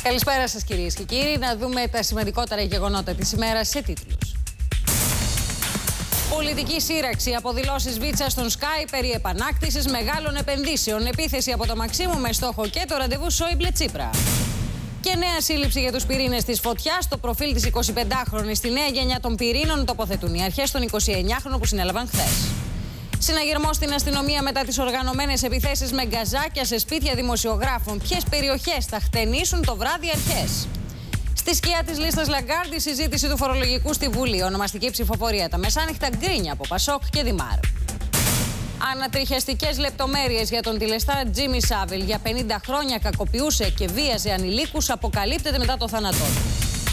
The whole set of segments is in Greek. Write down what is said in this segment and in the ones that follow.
Καλησπέρα σας κυρίες και κύριοι. Να δούμε τα σημαντικότερα γεγονότα της ημέρας σε τίτλους. Πολιτική σύραξη από δηλώσεις Βίτσα στον Sky περί επανάκτησης μεγάλων επενδύσεων. Επίθεση από το Μαξίμου με στόχο και το ραντεβού Σόιμπλε Τσίπρα. Και νέα σύλληψη για τους πυρήνες της φωτιάς. Το προφίλ της 25χρονης στη νέα γενιά των πυρήνων τοποθετούν οι αρχές των 29χρονων που συνέλαβαν χθες. Συναγερμό στην αστυνομία μετά τις οργανωμένες επιθέσεις με γκαζάκια σε σπίτια δημοσιογράφων. Ποιες περιοχές θα χτενίσουν το βράδυ αρχές. Στη σκιά της λίστας Λαγκάρντ, η συζήτηση του φορολογικού στη Βουλή. Ονομαστική ψηφοφορία τα μεσάνυχτα, γκρίνια από Πασόκ και Δημάρ. Ανατριχιαστικές λεπτομέρειες για τον τηλεστάρα Τζίμι Σάβιλ. Για 50 χρόνια κακοποιούσε και βίαζε ανηλίκους, αποκαλύπτεται μετά το θάνατό του.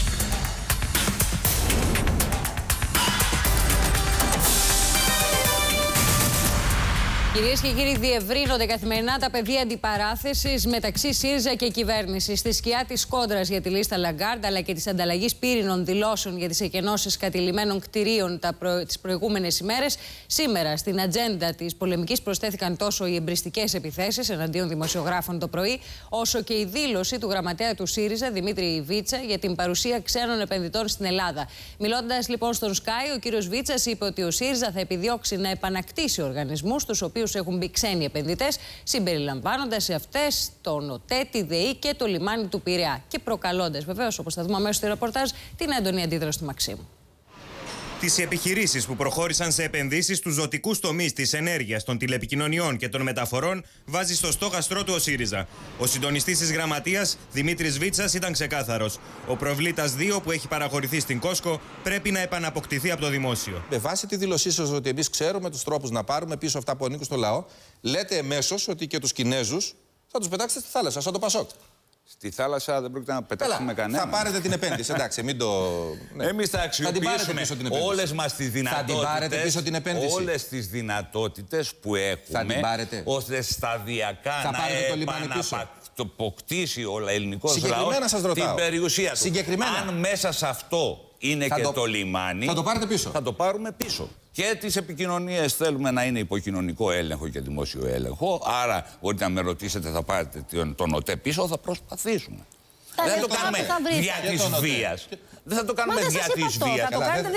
Κυρίες και κύριοι, διευρύνονται καθημερινά τα πεδία αντιπαράθεσης μεταξύ ΣΥΡΙΖΑ και κυβέρνησης. Στη σκιά της κόντρας για τη λίστα Λαγκάρντ αλλά και της ανταλλαγής πύρινων δηλώσεων για τις εκενώσεις κατηλημμένων κτηρίων τις προηγούμενες ημέρες, σήμερα στην ατζέντα της πολεμικής προσθέθηκαν τόσο οι εμπριστικές επιθέσεις εναντίον δημοσιογράφων το πρωί, όσο και η δήλωση του γραμματέα του ΣΥΡΙΖΑ, Δημήτρη Βίτσα, για την παρουσία ξένων επενδυτών στην Ελλάδα. Μιλώντας λοιπόν στον Sky, ο κύριος Βίτσας είπε ότι ο ΣΥΡΙΖΑ θα επιδιώξει να επανακτήσει οργανισμούς τους οποίους έχουν μπει ξένοι επενδυτές, συμπεριλαμβάνοντας σε αυτές τον ΟΤΕ, τη ΔΕΗ και το λιμάνι του Πειραιά. Και προκαλώντας βεβαίως, όπως θα δούμε αμέσως στο ρεπορτάζ, την έντονη αντίδραση του Μαξίμου. Τις επιχειρήσεις που προχώρησαν σε επενδύσεις στους ζωτικούς τομείς της ενέργειας, των τηλεπικοινωνιών και των μεταφορών βάζει στο στόχαστρό του ο ΣΥΡΙΖΑ. Ο συντονιστής της Γραμματείας, Δημήτρης Βίτσας, ήταν ξεκάθαρος. Ο προβλήτας 2 που έχει παραχωρηθεί στην Κόσκο πρέπει να επαναποκτηθεί από το δημόσιο. Με βάση τη δήλωσή σας ότι εμείς ξέρουμε τους τρόπους να πάρουμε πίσω αυτά που ανήκουν στο λαό, λέτε εμέσως ότι και τους Κινέζους θα τους πετάξετε στη θάλασσα, σαν το Πασόκ. Στη θάλασσα δεν πρόκειται να πετάξουμε κανένα. Θα πάρετε την επένδυση, εντάξει, μην το. Ναι. Εμείς θα αξιοποιήσουμε όλες μας τις δυνατότητες. Θα την πάρετε πίσω την επένδυση. Όλες τις δυνατότητες που έχουμε, ώστε σταδιακά να αποκτήσει ο ελληνικός λαός την περιουσία του. Αν μέσα σε αυτό είναι και το λιμάνι, θα το πάρετε πίσω. Θα το πάρουμε πίσω. Και τις επικοινωνίες θέλουμε να είναι υποκοινωνικό έλεγχο και δημόσιο έλεγχο. Άρα, μπορείτε να με ρωτήσετε, θα πάρετε τον ΟΤΕ πίσω, θα προσπαθήσουμε. Δεν θα το κάνουμε δια της βίας. Δεν θα το κάνουμε δια της βίας.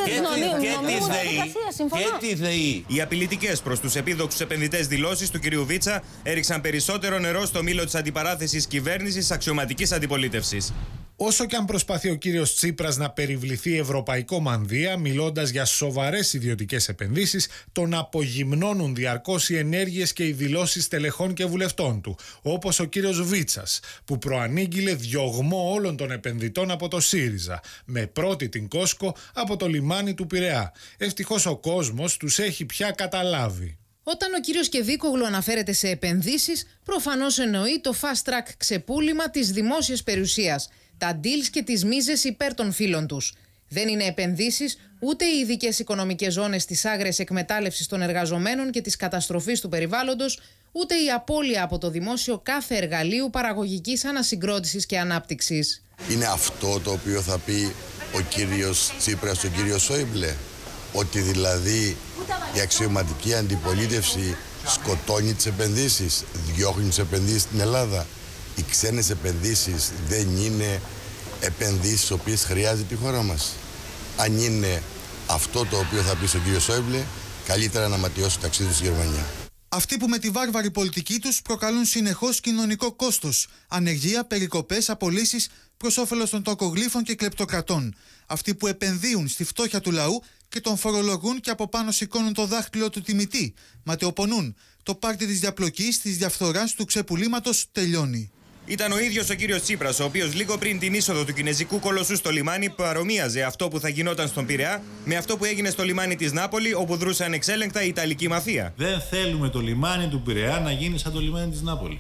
Και τη ΔΕΗ. Οι απειλητικές προς τους επίδοξους επενδυτές δηλώσεις του κ. Βίτσα έριξαν περισσότερο νερό στο μήλο της αντιπαράθεσης κυβέρνησης αξιωματικής αντιπολίτευσης. Όσο και αν προσπαθεί ο κύριος Τσίπρας να περιβληθεί ευρωπαϊκό μανδύα, μιλώντας για σοβαρές ιδιωτικές επενδύσεις, τον απογυμνώνουν διαρκώς οι ενέργειες και οι δηλώσεις τελεχών και βουλευτών του, όπως ο κύριος Βίτσας, που προανήγγειλε διωγμό όλων των επενδυτών από το ΣΥΡΙΖΑ, με πρώτη την Κόσκο από το λιμάνι του Πειραιά. Ευτυχώς ο κόσμος τους έχει πια καταλάβει. Όταν ο κύριος Κεβίκογλου αναφέρεται σε επενδύσεις, προφανώς εννοεί το fast track ξεπούλημα της δημόσιας περιουσίας, τα deals και τις μίζες υπέρ των φίλων τους. Δεν είναι επενδύσεις ούτε οι ειδικές οικονομικές ζώνες της άγριας εκμετάλλευσης των εργαζομένων και της καταστροφής του περιβάλλοντος, ούτε η απώλεια από το δημόσιο κάθε εργαλείου παραγωγικής ανασυγκρότησης και ανάπτυξης. Είναι αυτό το οποίο θα πει ο κύριος Τσίπρας στον κύριο Σόιμπλε, ότι δηλαδή η αξιωματική αντιπολίτευση σκοτώνει τις επενδύσεις, διώχνει τις επενδύσεις στην Ελλάδα. Οι ξένες επενδύσεις δεν είναι επενδύσεις τις οποίες χρειάζεται η χώρα μας. Αν είναι αυτό το οποίο θα πει στον κύριο Σόιμπλε, καλύτερα να ματιώσει το ταξίδι του στη Γερμανία. Αυτοί που με τη βάρβαρη πολιτική τους προκαλούν συνεχώς κοινωνικό κόστος, ανεργία, περικοπές, απολύσεις προς όφελος των τοκογλύφων και κλεπτοκρατών. Αυτοί που επενδύουν στη φτώχεια του λαού και τον φορολογούν και από πάνω σηκώνουν το δάχτυλο του τιμητή. Ματαιοπονούν. Το πάρτι της διαπλοκής, της διαφθοράς, του ξεπουλήματος τελειώνει. Ήταν ο ίδιος ο κύριος Τσίπρας, ο οποίος λίγο πριν την είσοδο του κινεζικού κολοσσού στο λιμάνι παρομοίαζε αυτό που θα γινόταν στον Πειραιά με αυτό που έγινε στο λιμάνι της Νάπολη, όπου δρούσε ανεξέλεγκτα η Ιταλική μαφία. Δεν θέλουμε το λιμάνι του Πειραιά να γίνει σαν το λιμάνι της Νάπολη.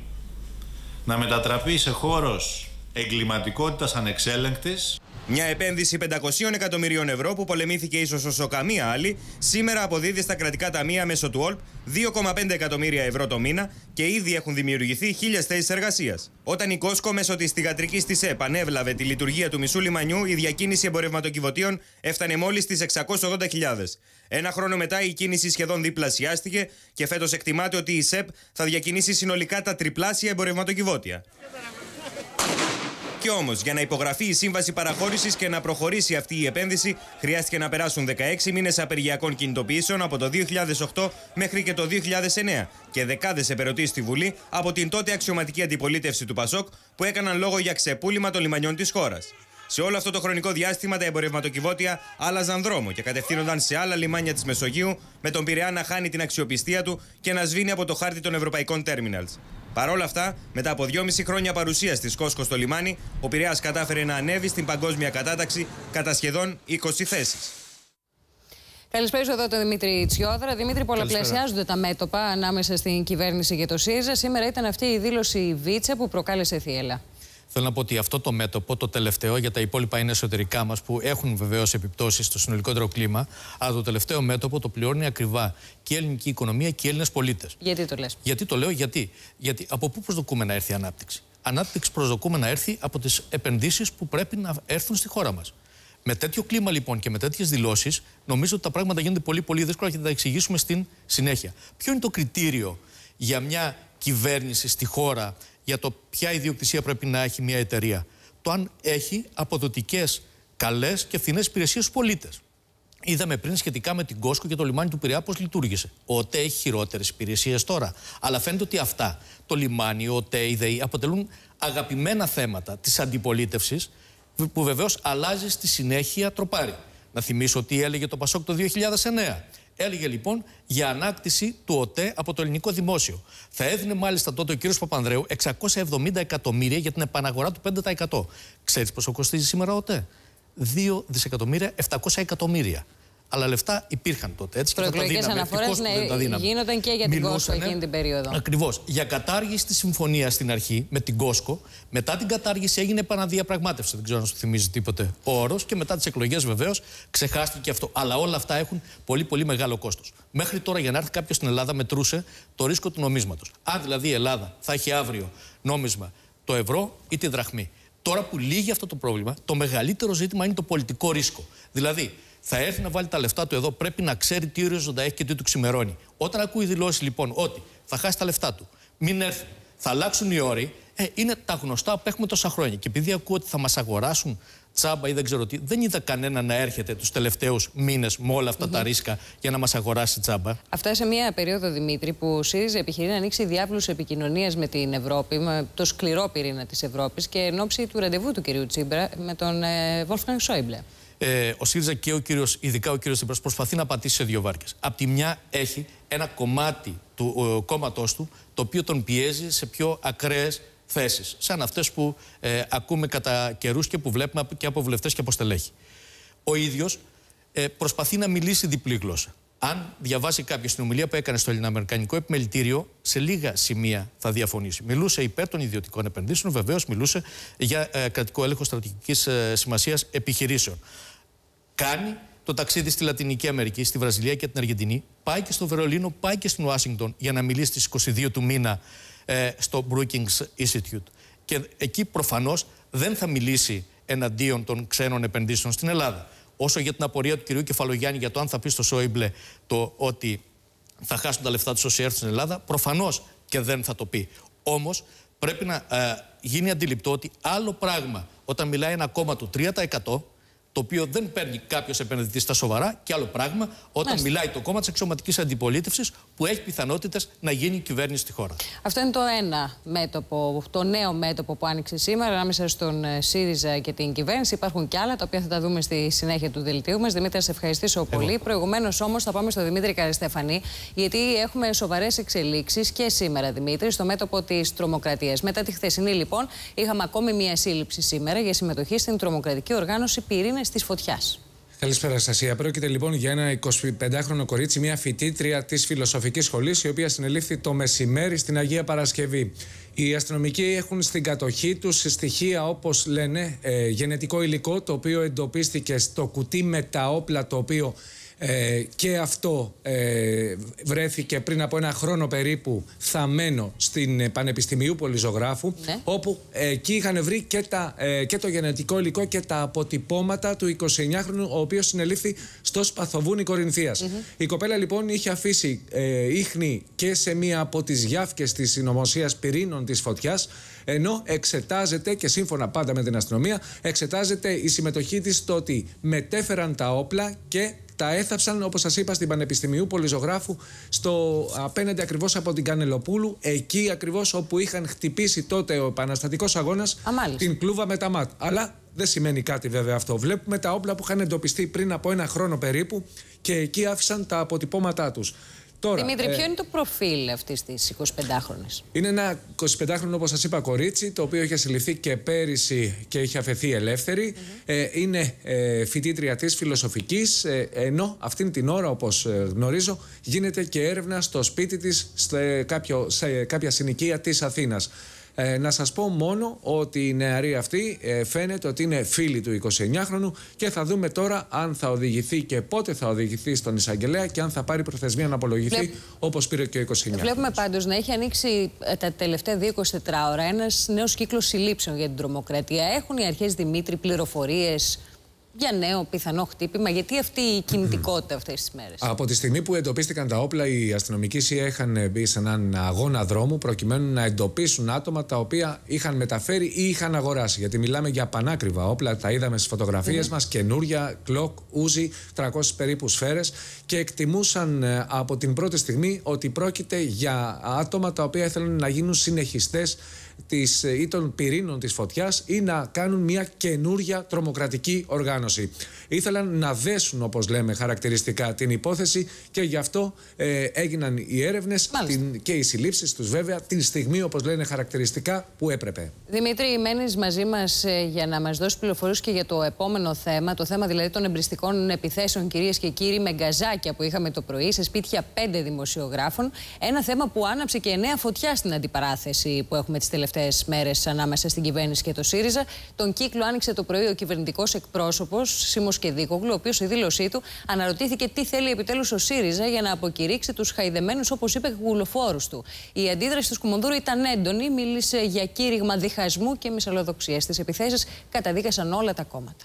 Να μετατραπεί σε χώρος εγκληματικότητας ανεξέλεγκτης. Μια επένδυση 500 εκατομμυρίων ευρώ που πολεμήθηκε ίσως όσο καμία άλλη, σήμερα αποδίδει στα κρατικά ταμεία μέσω του ΟΛΠ 2,5 εκατομμύρια ευρώ το μήνα και ήδη έχουν δημιουργηθεί 1.000 θέσεις εργασίας. Όταν η Κόσκο μέσω της θυγατρικής της ΕΠ ανέβλαβε τη λειτουργία του μισού λιμανιού, η διακίνηση εμπορευματοκιβωτίων έφτανε μόλις στις 680.000. Ένα χρόνο μετά η κίνηση σχεδόν διπλασιάστηκε και φέτος εκτιμάται ότι η ΣΕΠ θα διακινήσει συνολικά τα τριπλάσια εμπορευματοκιβώτια. Κι όμως, για να υπογραφεί η σύμβαση παραχώρησης και να προχωρήσει αυτή η επένδυση, χρειάστηκε να περάσουν 16 μήνες απεργιακών κινητοποιήσεων από το 2008 μέχρι και το 2009 και δεκάδες επερωτήσεις στη Βουλή από την τότε αξιωματική αντιπολίτευση του ΠΑΣΟΚ που έκαναν λόγο για ξεπούλημα των λιμανιών της χώρας. Σε όλο αυτό το χρονικό διάστημα, τα εμπορευματοκιβώτια άλλαζαν δρόμο και κατευθύνονταν σε άλλα λιμάνια της Μεσογείου, με τον Πειραιά να χάνει την αξιοπιστία του και να σβήνει από το χάρτη των ευρωπαϊκών τέρμιναλς. Παρ' όλα αυτά, μετά από 2,5 χρόνια παρουσίας της COSCO στο λιμάνι, ο Πειραιάς κατάφερε να ανέβει στην παγκόσμια κατάταξη κατά σχεδόν 20 θέσεις. Καλησπέρα εδώ τον Δημήτρη Τσιόδρα. Δημήτρη, πολλαπλασιάζονται τα μέτωπα ανάμεσα στην κυβέρνηση και το ΣΥΡΙΖΑ. Σήμερα ήταν αυτή η δήλωση Βίτσα που προκάλεσε θύελλα. Θέλω να πω ότι αυτό το μέτωπο, το τελευταίο, για τα υπόλοιπα είναι εσωτερικά μας, που έχουν βεβαίως επιπτώσεις στο συνολικότερο κλίμα, αλλά το τελευταίο μέτωπο το πληρώνει ακριβά και η ελληνική οικονομία και οι Έλληνες πολίτες. Γιατί το λες? Γιατί το λέω, γιατί από πού προσδοκούμε να έρθει η ανάπτυξη? Ανάπτυξη προσδοκούμε να έρθει από τις επενδύσεις που πρέπει να έρθουν στη χώρα μας. Με τέτοιο κλίμα λοιπόν και με τέτοιες δηλώσεις, νομίζω ότι τα πράγματα γίνονται πολύ δύσκολα και θα τα εξηγήσουμε στην συνέχεια. Ποιο είναι το κριτήριο για μια κυβέρνηση στη χώρα, για το ποια ιδιοκτησία πρέπει να έχει μια εταιρεία? Το αν έχει αποδοτικές, καλές και φθηνές υπηρεσίες στους πολίτες. Είδαμε πριν σχετικά με την COSCO και το λιμάνι του Πειραιά πώς λειτουργήσε. Ο ΟΤΕ έχει χειρότερες υπηρεσίες τώρα. Αλλά φαίνεται ότι αυτά, το λιμάνι, ο ΟΤΕ, η ΔΕΗ, αποτελούν αγαπημένα θέματα της αντιπολίτευσης, που βεβαίως αλλάζει στη συνέχεια τροπάρι. Να θυμίσω ότι έλεγε το ΠΑΣΟΚ το 2009. Έλεγε λοιπόν για ανάκτηση του ΟΤΕ από το ελληνικό δημόσιο. Θα έδινε μάλιστα τότε ο κύριος Παπανδρέου 670 εκατομμύρια για την επαναγορά του 5%. Ξέρεις πόσο κοστίζει σήμερα ο ΟΤΕ? 2.700.000.000. Αλλά λεφτά υπήρχαν τότε. Έτσι, προεκλογικές αναφορές γίνονταν και για την COSCO εκείνη την περίοδο. Ακριβώς. Για κατάργηση της συμφωνίας στην αρχή με την COSCO, μετά την κατάργηση έγινε επαναδιαπραγμάτευση. Δεν ξέρω αν σου θυμίζει τίποτε ο όρος. Και μετά τις εκλογές βεβαίως ξεχάστηκε αυτό. Αλλά όλα αυτά έχουν πολύ μεγάλο κόστος. Μέχρι τώρα για να έρθει κάποιος στην Ελλάδα μετρούσε το ρίσκο του νομίσματος. Αν δηλαδή η Ελλάδα θα έχει αύριο νόμισμα το ευρώ ή τη δραχμή. Τώρα που λύγει αυτό το πρόβλημα, το μεγαλύτερο ζήτημα είναι το πολιτικό ρίσκο. Δηλαδή, θα έρθει να βάλει τα λεφτά του εδώ, πρέπει να ξέρει τι ορίζοντα έχει και τι του ξημερώνει. Όταν ακούει δηλώσεις λοιπόν ότι θα χάσει τα λεφτά του, μην έρθει, θα αλλάξουν οι όροι, είναι τα γνωστά που έχουμε τόσα χρόνια. Και επειδή ακούω ότι θα μας αγοράσουν τσάμπα ή δεν ξέρω τι, δεν είδα κανένα να έρχεται τους τελευταίους μήνες με όλα αυτά τα ρίσκα για να μας αγοράσει τσάμπα. Αυτά σε μια περίοδο, Δημήτρη, που ο ΣΥΡΙΖΑ επιχειρεί να ανοίξει διάβλους επικοινωνίας με την Ευρώπη, με το σκληρό πυρήνα της Ευρώπης και εν ώψη του ραντεβού του κυρίου Τσίπρα με τον Wolfgang Schäuble. Ο ΣΥΡΙΖΑ και ειδικά ο κύριος Τσίπρας, προσπαθεί να πατήσει σε δύο βάρκες. Απ' τη μια έχει ένα κομμάτι του κόμματός του, το οποίο τον πιέζει σε πιο ακραίες θέσεις, σαν αυτές που ακούμε κατά καιρούς και που βλέπουμε και από βουλευτές και από στελέχη. Ο ίδιος προσπαθεί να μιλήσει διπλή γλώσσα. Αν διαβάσει κάποιος την ομιλία που έκανε στο Ελληνοαμερικανικό Επιμελητήριο, σε λίγα σημεία θα διαφωνήσει. Μιλούσε υπέρ των ιδιωτικών επενδύσεων, βεβαίως μιλούσε για κρατικό έλεγχο στρατηγικής σημασίας επιχειρήσεων. Κάνει το ταξίδι στη Λατινική Αμερική, στη Βραζιλία και την Αργεντινή, πάει και στο Βερολίνο, πάει και στην Ουάσιγκτον για να μιλήσει στις 22 του μήνα στο Brookings Institute. Και εκεί προφανώς δεν θα μιλήσει εναντίον των ξένων επενδύσεων στην Ελλάδα. Όσο για την απορία του κυρίου Κεφαλογιάννη για το αν θα πει στο Σόιμπλε το ότι θα χάσουν τα λεφτά τους όσοι έρθουν στην Ελλάδα, προφανώς και δεν θα το πει. Όμως πρέπει να γίνει αντιληπτό ότι άλλο πράγμα όταν μιλάει ένα κόμμα του 3%, το οποίο δεν παίρνει κάποιος επενδυτής στα σοβαρά, και άλλο πράγμα όταν μιλάει το κόμμα της αξιωματικής αντιπολίτευσης που έχει πιθανότητες να γίνει κυβέρνηση στη χώρα. Αυτό είναι το ένα μέτωπο, το νέο μέτωπο που άνοιξε σήμερα ανάμεσα στον ΣΥΡΙΖΑ και την κυβέρνηση. Υπάρχουν και άλλα τα οποία θα τα δούμε στη συνέχεια του δελτίου μας. Δημήτρη, σε ευχαριστήσω πολύ. Προηγουμένως όμως θα πάμε στον Δημήτρη Καριστέφανη, γιατί έχουμε σοβαρές εξελίξεις και σήμερα, Δημήτρη, στο μέτωπο της τρομοκρατίας. Μετά τη χθεσινή, λοιπόν, είχαμε ακόμη μία σύλληψη σήμερα για συμμετοχή στην τρομοκρατική οργάνωση Πυρήνες της Φωτιάς. Καλησπέρα, Αναστασία. Πρόκειται λοιπόν για ένα 25χρονο κορίτσι, μια φοιτήτρια της Φιλοσοφικής Σχολής, η οποία συνελήφθη το μεσημέρι στην Αγία Παρασκευή. Οι αστυνομικοί έχουν στην κατοχή τους στοιχεία, όπως λένε, γενετικό υλικό, το οποίο εντοπίστηκε στο κουτί με τα όπλα, το οποίο Και αυτό βρέθηκε πριν από ένα χρόνο περίπου θαμμένο στην Πανεπιστημίου Πολυζωγράφου, όπου εκεί είχαν βρει και το γενετικό υλικό και τα αποτυπώματα του 29χρονου, ο οποίος συνελήφθη στο Σπαθοβούνι Κορινθίας. Η κοπέλα λοιπόν είχε αφήσει ίχνη και σε μία από τις γιάφκες της συνωμοσίας πυρήνων της φωτιάς, ενώ εξετάζεται, και σύμφωνα πάντα με την αστυνομία, εξετάζεται η συμμετοχή της στο ότι μετέφεραν τα όπλα και τα έθαψαν, όπως σας είπα, στην Πανεπιστημίου Πολυζωγράφου, απέναντι ακριβώς από την Κανελοπούλου, εκεί ακριβώς όπου είχαν χτυπήσει τότε ο επαναστατικός αγώνας την κλούβα με τα ΜΑΤ. Αλλά δεν σημαίνει κάτι βέβαια αυτό. Βλέπουμε τα όπλα που είχαν εντοπιστεί πριν από ένα χρόνο περίπου και εκεί άφησαν τα αποτυπώματά τους. Τώρα, Δημήτρη, ποιο είναι το προφίλ αυτής της 25χρονης? Είναι ένα 25χρονο, όπως σας είπα, κορίτσι, το οποίο είχε συλληφθεί και πέρυσι και είχε αφαιθεί ελεύθερη. Είναι φοιτήτρια της φιλοσοφικής, ενώ αυτήν την ώρα, όπως γνωρίζω, γίνεται και έρευνα στο σπίτι της, σε κάποια συνοικία της Αθήνας. Να σας πω μόνο ότι η νεαρή αυτή φαίνεται ότι είναι φίλη του 29χρονου και θα δούμε τώρα αν θα οδηγηθεί και πότε θα οδηγηθεί στον εισαγγελέα και αν θα πάρει προθεσμία να απολογηθεί όπως πήρε και ο 29χρονος. Βλέπουμε πάντως να έχει ανοίξει τα τελευταία 24 ώρα ένας νέος κύκλος συλλήψεων για την τρομοκρατία. Έχουν οι αρχές, Δημήτρη, πληροφορίες για νέο πιθανό χτύπημα? Γιατί αυτή η κινητικότητα αυτές τις μέρες? Από τη στιγμή που εντοπίστηκαν τα όπλα, οι αστυνομικοί ΣΥΑ είχαν μπει σε έναν αγώνα δρόμου προκειμένου να εντοπίσουν άτομα τα οποία είχαν μεταφέρει ή είχαν αγοράσει. Γιατί μιλάμε για πανάκριβα όπλα, τα είδαμε στις φωτογραφίες μας, καινούρια, κλοκ, ούζι, 300 περίπου σφαίρες, και εκτιμούσαν από την πρώτη στιγμή ότι πρόκειται για άτομα τα οποία ήθελαν να γίνουν συνεχιστές ή των πυρήνων της φωτιάς ή να κάνουν μια καινούρια τρομοκρατική οργάνωση. Ήθελαν να δέσουν, όπως λέμε χαρακτηριστικά, την υπόθεση και γι' αυτό έγιναν οι έρευνες και οι συλλήψεις τους, βέβαια, την στιγμή, όπως λένε χαρακτηριστικά, που έπρεπε. Δημήτρη, μένεις μαζί μας για να μας δώσει πληροφορίες και για το επόμενο θέμα, το θέμα δηλαδή των εμπριστικών επιθέσεων, κυρίες και κύριοι, με γκαζάκια που είχαμε το πρωί σε σπίτια 5 δημοσιογράφων. Ένα θέμα που άναψε και νέα φωτιά στην αντιπαράθεση που έχουμε τις τελευταίες μέρες ανάμεσα στην κυβέρνηση και το ΣΥΡΙΖΑ. Τον κύκλο άνοιξε το πρωί ο κυβερνητικός εκπρόσωπος Σίμος Κεδίκογλου, ο οποίος στη δήλωσή του αναρωτήθηκε τι θέλει επιτέλους ο ΣΥΡΙΖΑ για να αποκηρύξει τους χαϊδεμένους, όπως είπε, γουλοφόρους του. Η αντίδραση του Σκουμονδούρου ήταν έντονη, μίλησε για κήρυγμα διχασμού και μυσαλλοδοξίας. Τις επιθέσεις καταδίκασαν όλα τα κόμματα.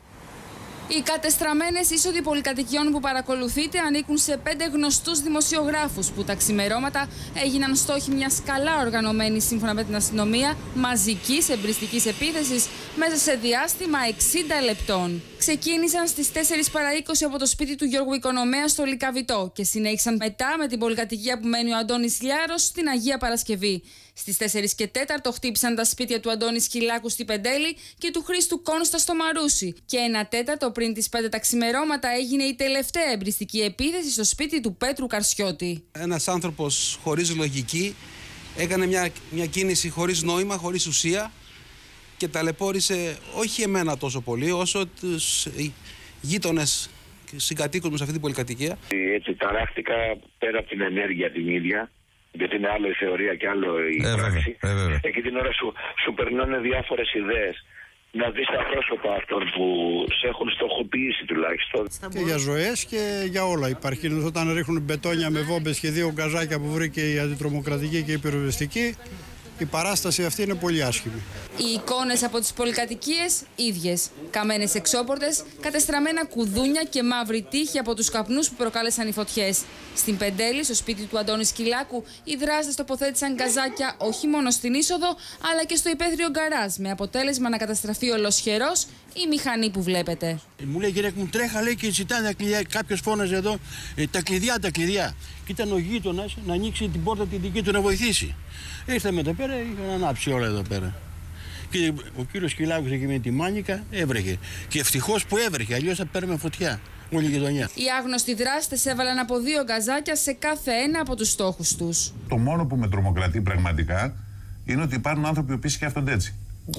Οι κατεστραμμένες είσοδοι πολυκατοικιών που παρακολουθείτε ανήκουν σε 5 γνωστούς δημοσιογράφους που τα ξημερώματα έγιναν στόχοι μιας καλά οργανωμένης, σύμφωνα με την αστυνομία, μαζικής εμπριστικής επίθεσης μέσα σε διάστημα 60 λεπτών. Ξεκίνησαν στις 4 παρά 20 από το σπίτι του Γιώργου Οικονομέα στο Λυκαβητό και συνέχισαν μετά με την πολυκατοικία που μένει ο Αντώνης Λιάρος στην Αγία Παρασκευή. Στις 4 και 4 χτύπησαν τα σπίτια του Αντώνη Σκυλάκου στη Πεντέλη και του Χρήστου Κόνστα στο Μαρούσι. Και 1/4 πριν τις 5 τα ξημερώματα έγινε η τελευταία εμπριστική επίθεση στο σπίτι του Πέτρου Καρσιώτη. Ένας άνθρωπος χωρίς λογική έκανε μια κίνηση χωρίς νόημα, χωρίς ουσία και ταλαιπώρησε όχι εμένα τόσο πολύ όσο τους γείτονες συγκατοίκους μου σε αυτή την πολυκατοικία. Έτσι ταράχτηκα πέρα από την ενέργεια την ίδια. Γιατί είναι άλλο η θεωρία και άλλο η πράξη. Εκεί την ώρα σου περνάνε διάφορες ιδέες. Να δεις τα πρόσωπα αυτών που σε έχουν στοχοποιήσει τουλάχιστον. Και για ζωές και για όλα υπάρχει. Όταν ρίχνουν μπετόνια με βόμπες και 2 γκαζάκια που βρήκε η αντιτρομοκρατική και η πυροσβεστική, η παράσταση αυτή είναι πολύ άσχημη. Οι εικόνες από τις πολυκατοικίες ίδιες. Καμένες εξώπορτες, κατεστραμμένα κουδούνια και μαύρη τύχη από τους καπνούς που προκάλεσαν οι φωτιές. Στην Πεντέλη, στο σπίτι του Αντώνη Σκυλάκου, οι δράστες τοποθέτησαν γκαζάκια όχι μόνο στην είσοδο, αλλά και στο υπαίθριο γκαράζ, με αποτέλεσμα να καταστραφεί ολοσχερός η μηχανή που βλέπετε. Μου λέει, κύριε, μου τρέχα, λέει, και ζητάνε τα κλειδιά. Κάποιος φώναζε εδώ, τα κλειδιά. Και ήταν ο γείτονας να ανοίξει την πόρτα τη δική του να βοηθήσει. Ήρθαμε εδώ πέρα, είχαν ανάψει όλα εδώ πέρα. Και ο κύριος Σκυλάκος εκεί με τη μάνικα έβρεχε. Και ευτυχώς που έβρεχε, αλλιώς θα παίρνουμε φωτιά. Όλη η γειτονιά. Οι άγνωστοι δράστες έβαλαν από 2 γκαζάκια σε κάθε ένα από τους στόχους τους. Το μόνο που με τρομοκρατεί πραγματικά είναι ότι υπάρχουν άνθρωποι που σκέφτονται έτσι.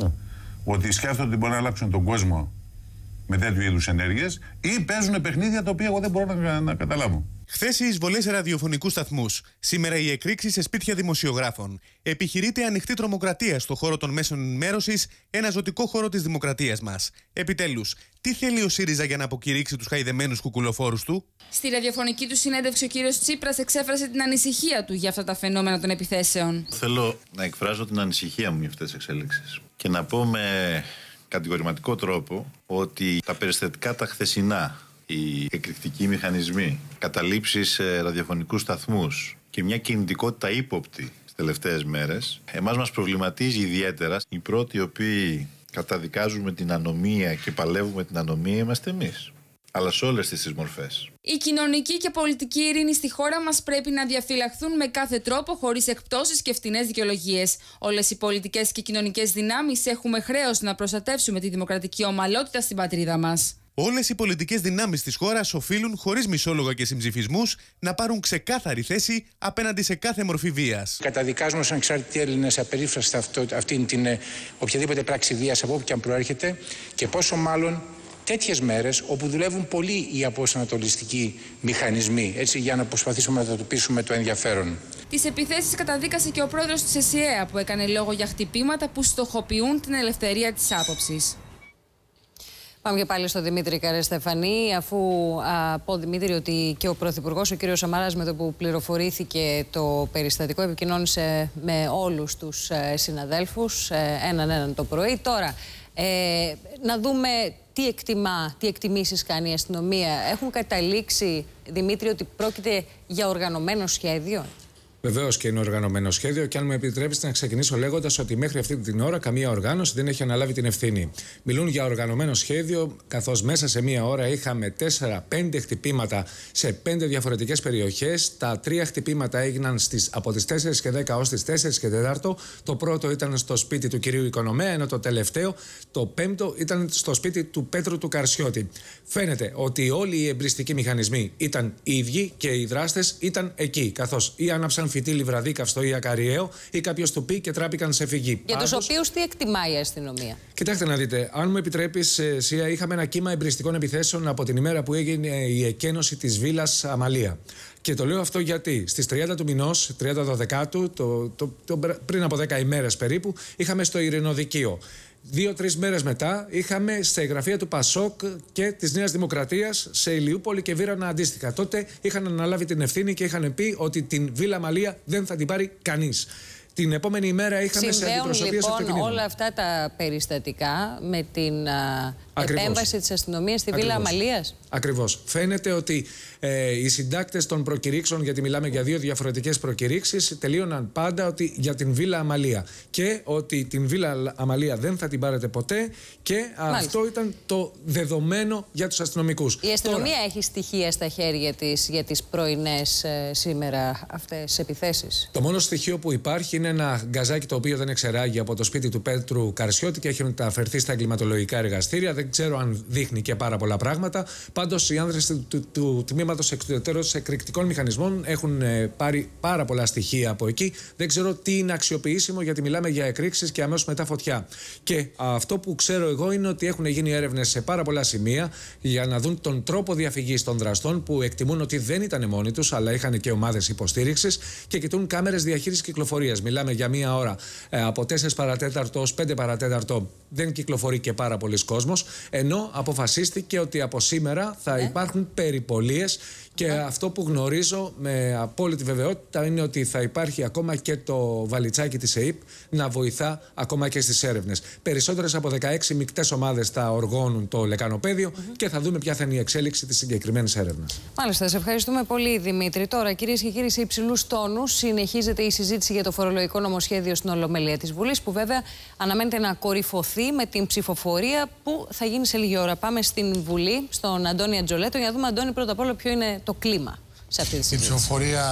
Ότι σκέφτονται ότι μπορούν να αλλάξουν τον κόσμο με τέτοιου είδους ενέργειες ή παίζουν παιχνίδια τα οποία εγώ δεν μπορώ να καταλάβω. Χθες οι εισβολές σε ραδιοφωνικούς σταθμούς. Σήμερα οι εκρήξεις σε σπίτια δημοσιογράφων. Επιχειρείται ανοιχτή τρομοκρατία στο χώρο των μέσων ενημέρωσης, ένα ζωτικό χώρο της δημοκρατίας μας. Επιτέλους, τι θέλει ο ΣΥΡΙΖΑ για να αποκηρύξει τους χαϊδεμένους κουκουλοφόρους του? Στη ραδιοφωνική του συνέντευξη, ο κύριος Τσίπρας εξέφρασε την ανησυχία του για αυτά τα φαινόμενα των επιθέσεων. Θέλω να εκφράσω την ανησυχία μου για αυτές τις εξέλιξεις και να πω με κατηγορηματικό τρόπο ότι τα περιστατικά τα χθεσινά, οι εκρηκτικοί μηχανισμοί, καταλήψεις σε ραδιοφωνικούς σταθμούς και μια κινητικότητα ύποπτη τις τελευταίες μέρες, εμάς μας προβληματίζει ιδιαίτερα. Οι πρώτοι οι οποίοι καταδικάζουμε την ανομία και παλεύουμε την ανομία είμαστε εμείς. Αλλά σε όλες τις μορφές. Η κοινωνική και πολιτική ειρήνη στη χώρα μας πρέπει να διαφυλαχθούν με κάθε τρόπο, χωρίς εκπτώσεις και φτηνές δικαιολογίες. Όλες οι πολιτικές και κοινωνικές δυνάμεις έχουμε χρέος να προστατεύσουμε τη δημοκρατική ομαλότητα στην πατρίδα μας. Όλες οι πολιτικές δυνάμεις της χώρας οφείλουν, χωρίς μισόλογα και συμψηφισμούς, να πάρουν ξεκάθαρη θέση απέναντι σε κάθε μορφή βίας. Καταδικάζουμε ως ανεξάρτητοι Έλληνες απερίφραστα αυτήν την οποιαδήποτε πράξη βίας από όπου και αν προέρχεται, και πόσο μάλλον τέτοιες μέρες όπου δουλεύουν πολλοί οι αποσανατολιστικοί μηχανισμοί, έτσι, για να προσπαθήσουμε να αντιμετωπίσουμε το ενδιαφέρον. Τις επιθέσεις καταδίκασε και ο πρόεδρος της ΕΣΥΑ, που έκανε λόγο για χτυπήματα που στοχοποιούν την ελευθερία της άποψης. Πάμε και πάλι στο Δημήτρη Καρεστεφανή, αφού πω, Δημήτρη, ότι και ο Πρωθυπουργός, ο κύριος Σαμάρας, με το που πληροφορήθηκε το περιστατικό, επικοινώνησε με όλους τους συναδέλφους έναν το πρωί. Τώρα, να δούμε τι εκτιμήσεις κάνει η αστυνομία. Έχουν καταλήξει, Δημήτρη, ότι πρόκειται για οργανωμένο σχέδιο? Βεβαίως και είναι οργανωμένο σχέδιο, και αν μου επιτρέψετε να ξεκινήσω λέγοντας ότι μέχρι αυτή την ώρα καμία οργάνωση δεν έχει αναλάβει την ευθύνη. Μιλούν για οργανωμένο σχέδιο, καθώς μέσα σε μία ώρα είχαμε 4-5 χτυπήματα σε 5 διαφορετικές περιοχές. Τα 3 χτυπήματα έγιναν από τις 4:10 ως τις 4:04. Το πρώτο ήταν στο σπίτι του κυρίου Οικονομέα, ενώ το τελευταίο, το 5ο, ήταν στο σπίτι του Πέτρου του Καρσιώτη. Φαίνεται ότι όλοι οι εμπριστικοί μηχανισμοί ήταν ίδιοι και οι δράστες ήταν εκεί, καθώς ή άναψαν φυτίλι βραδίκαυστο ή ακαριαίο, ή κάποιος του πει και τράπηκαν σε φυγή. Για τους οποίους τι εκτιμάει η αστυνομία? Κοιτάξτε να δείτε, αν μου επιτρέπεις, Σία, είχαμε ένα κύμα εμπριστικών επιθέσεων από την ημέρα που έγινε η εκένωση της Βίλας Αμαλία. Και το λέω αυτό γιατί στις 30 του μηνός, 30 Δωδεκάτου, πριν από 10 ημέρες περίπου, είχαμε στο Ειρηνοδικείο. 2-3 μέρες μετά είχαμε σε γραφεία του Πασόκ και της Νέας Δημοκρατίας σε Ηλιούπολη και Βύρανα αντίστοιχα. Τότε είχαν αναλάβει την ευθύνη και είχαν πει ότι την Βίλα Αμαλία δεν θα την πάρει κανείς. Την επόμενη ημέρα είχαμε σε αντιπροσωπείες λοιπόν όλα αυτά τα περιστατικά με την επέμβαση της αστυνομίας στη Βίλα Αμαλίας? Ακριβώς. Φαίνεται ότι οι συντάκτες των προκηρύξεων, γιατί μιλάμε για 2 διαφορετικές προκηρύξεις, τελείωναν πάντα ότι για την Βίλα Αμαλία. Και ότι την Βίλα Αμαλία δεν θα την πάρετε ποτέ, και αυτό ήταν το δεδομένο για τους αστυνομικούς. Η αστυνομία έχει στοιχεία στα χέρια της για τις πρωινές σήμερα αυτές τις επιθέσεις? Το μόνο στοιχείο που υπάρχει είναι ένα γκαζάκι το οποίο δεν εξεράγει από το σπίτι του Πέτρου Καρσιώτη και έχει μεταφερθεί στα εγκληματολογικά εργαστήρια. Δεν ξέρω αν δείχνει και πάρα πολλά πράγματα. Πάντως, οι άνδρες του τμήματος εξουδετερώσεως εκρηκτικών μηχανισμών έχουν πάρει πάρα πολλά στοιχεία από εκεί. Δεν ξέρω τι είναι αξιοποιήσιμο, γιατί μιλάμε για εκρήξεις και αμέσως μετά φωτιά. Και αυτό που ξέρω εγώ είναι ότι έχουν γίνει έρευνες σε πάρα πολλά σημεία για να δουν τον τρόπο διαφυγής των δραστών, που εκτιμούν ότι δεν ήταν μόνοι τους, αλλά είχαν και ομάδες υποστήριξης, και κοιτούν κάμερες διαχείρισης κυκλοφορίας. Μιλάμε για μία ώρα από 4 παρατέταρτο ως 5 παρατέταρτο. Δεν κυκλοφορεί και πάρα πολλοί κόσμος, ενώ αποφασίστηκε ότι από σήμερα θα υπάρχουν περιπολίες, και αυτό που γνωρίζω με απόλυτη βεβαιότητα είναι ότι θα υπάρχει ακόμα και το βαλιτσάκι της ΕΥΠ να βοηθά ακόμα και στις έρευνες. Περισσότερες από 16 μεικτές ομάδες θα οργώνουν το λεκανοπέδιο και θα δούμε ποια θα είναι η εξέλιξη της συγκεκριμένης έρευνας. Μάλιστα, σε ευχαριστούμε πολύ, Δημήτρη. Τώρα, κυρίες και κύριοι, σε υψηλούς τόνους συνεχίζεται η συζήτηση για το φορολογικό νομοσχέδιο στην Ολομέλεια της Βουλής, που βέβαια αναμένεται να κορυφωθεί με την ψηφοφορία που θα γίνει σε λίγη ώρα. Πάμε στην Βουλή, στον Αντώνη Ατζολέτο, για να δούμε, Αντώνη, πρώτα απ' όλα ποιο είναι το κλίμα σε αυτή τη συζήτηση.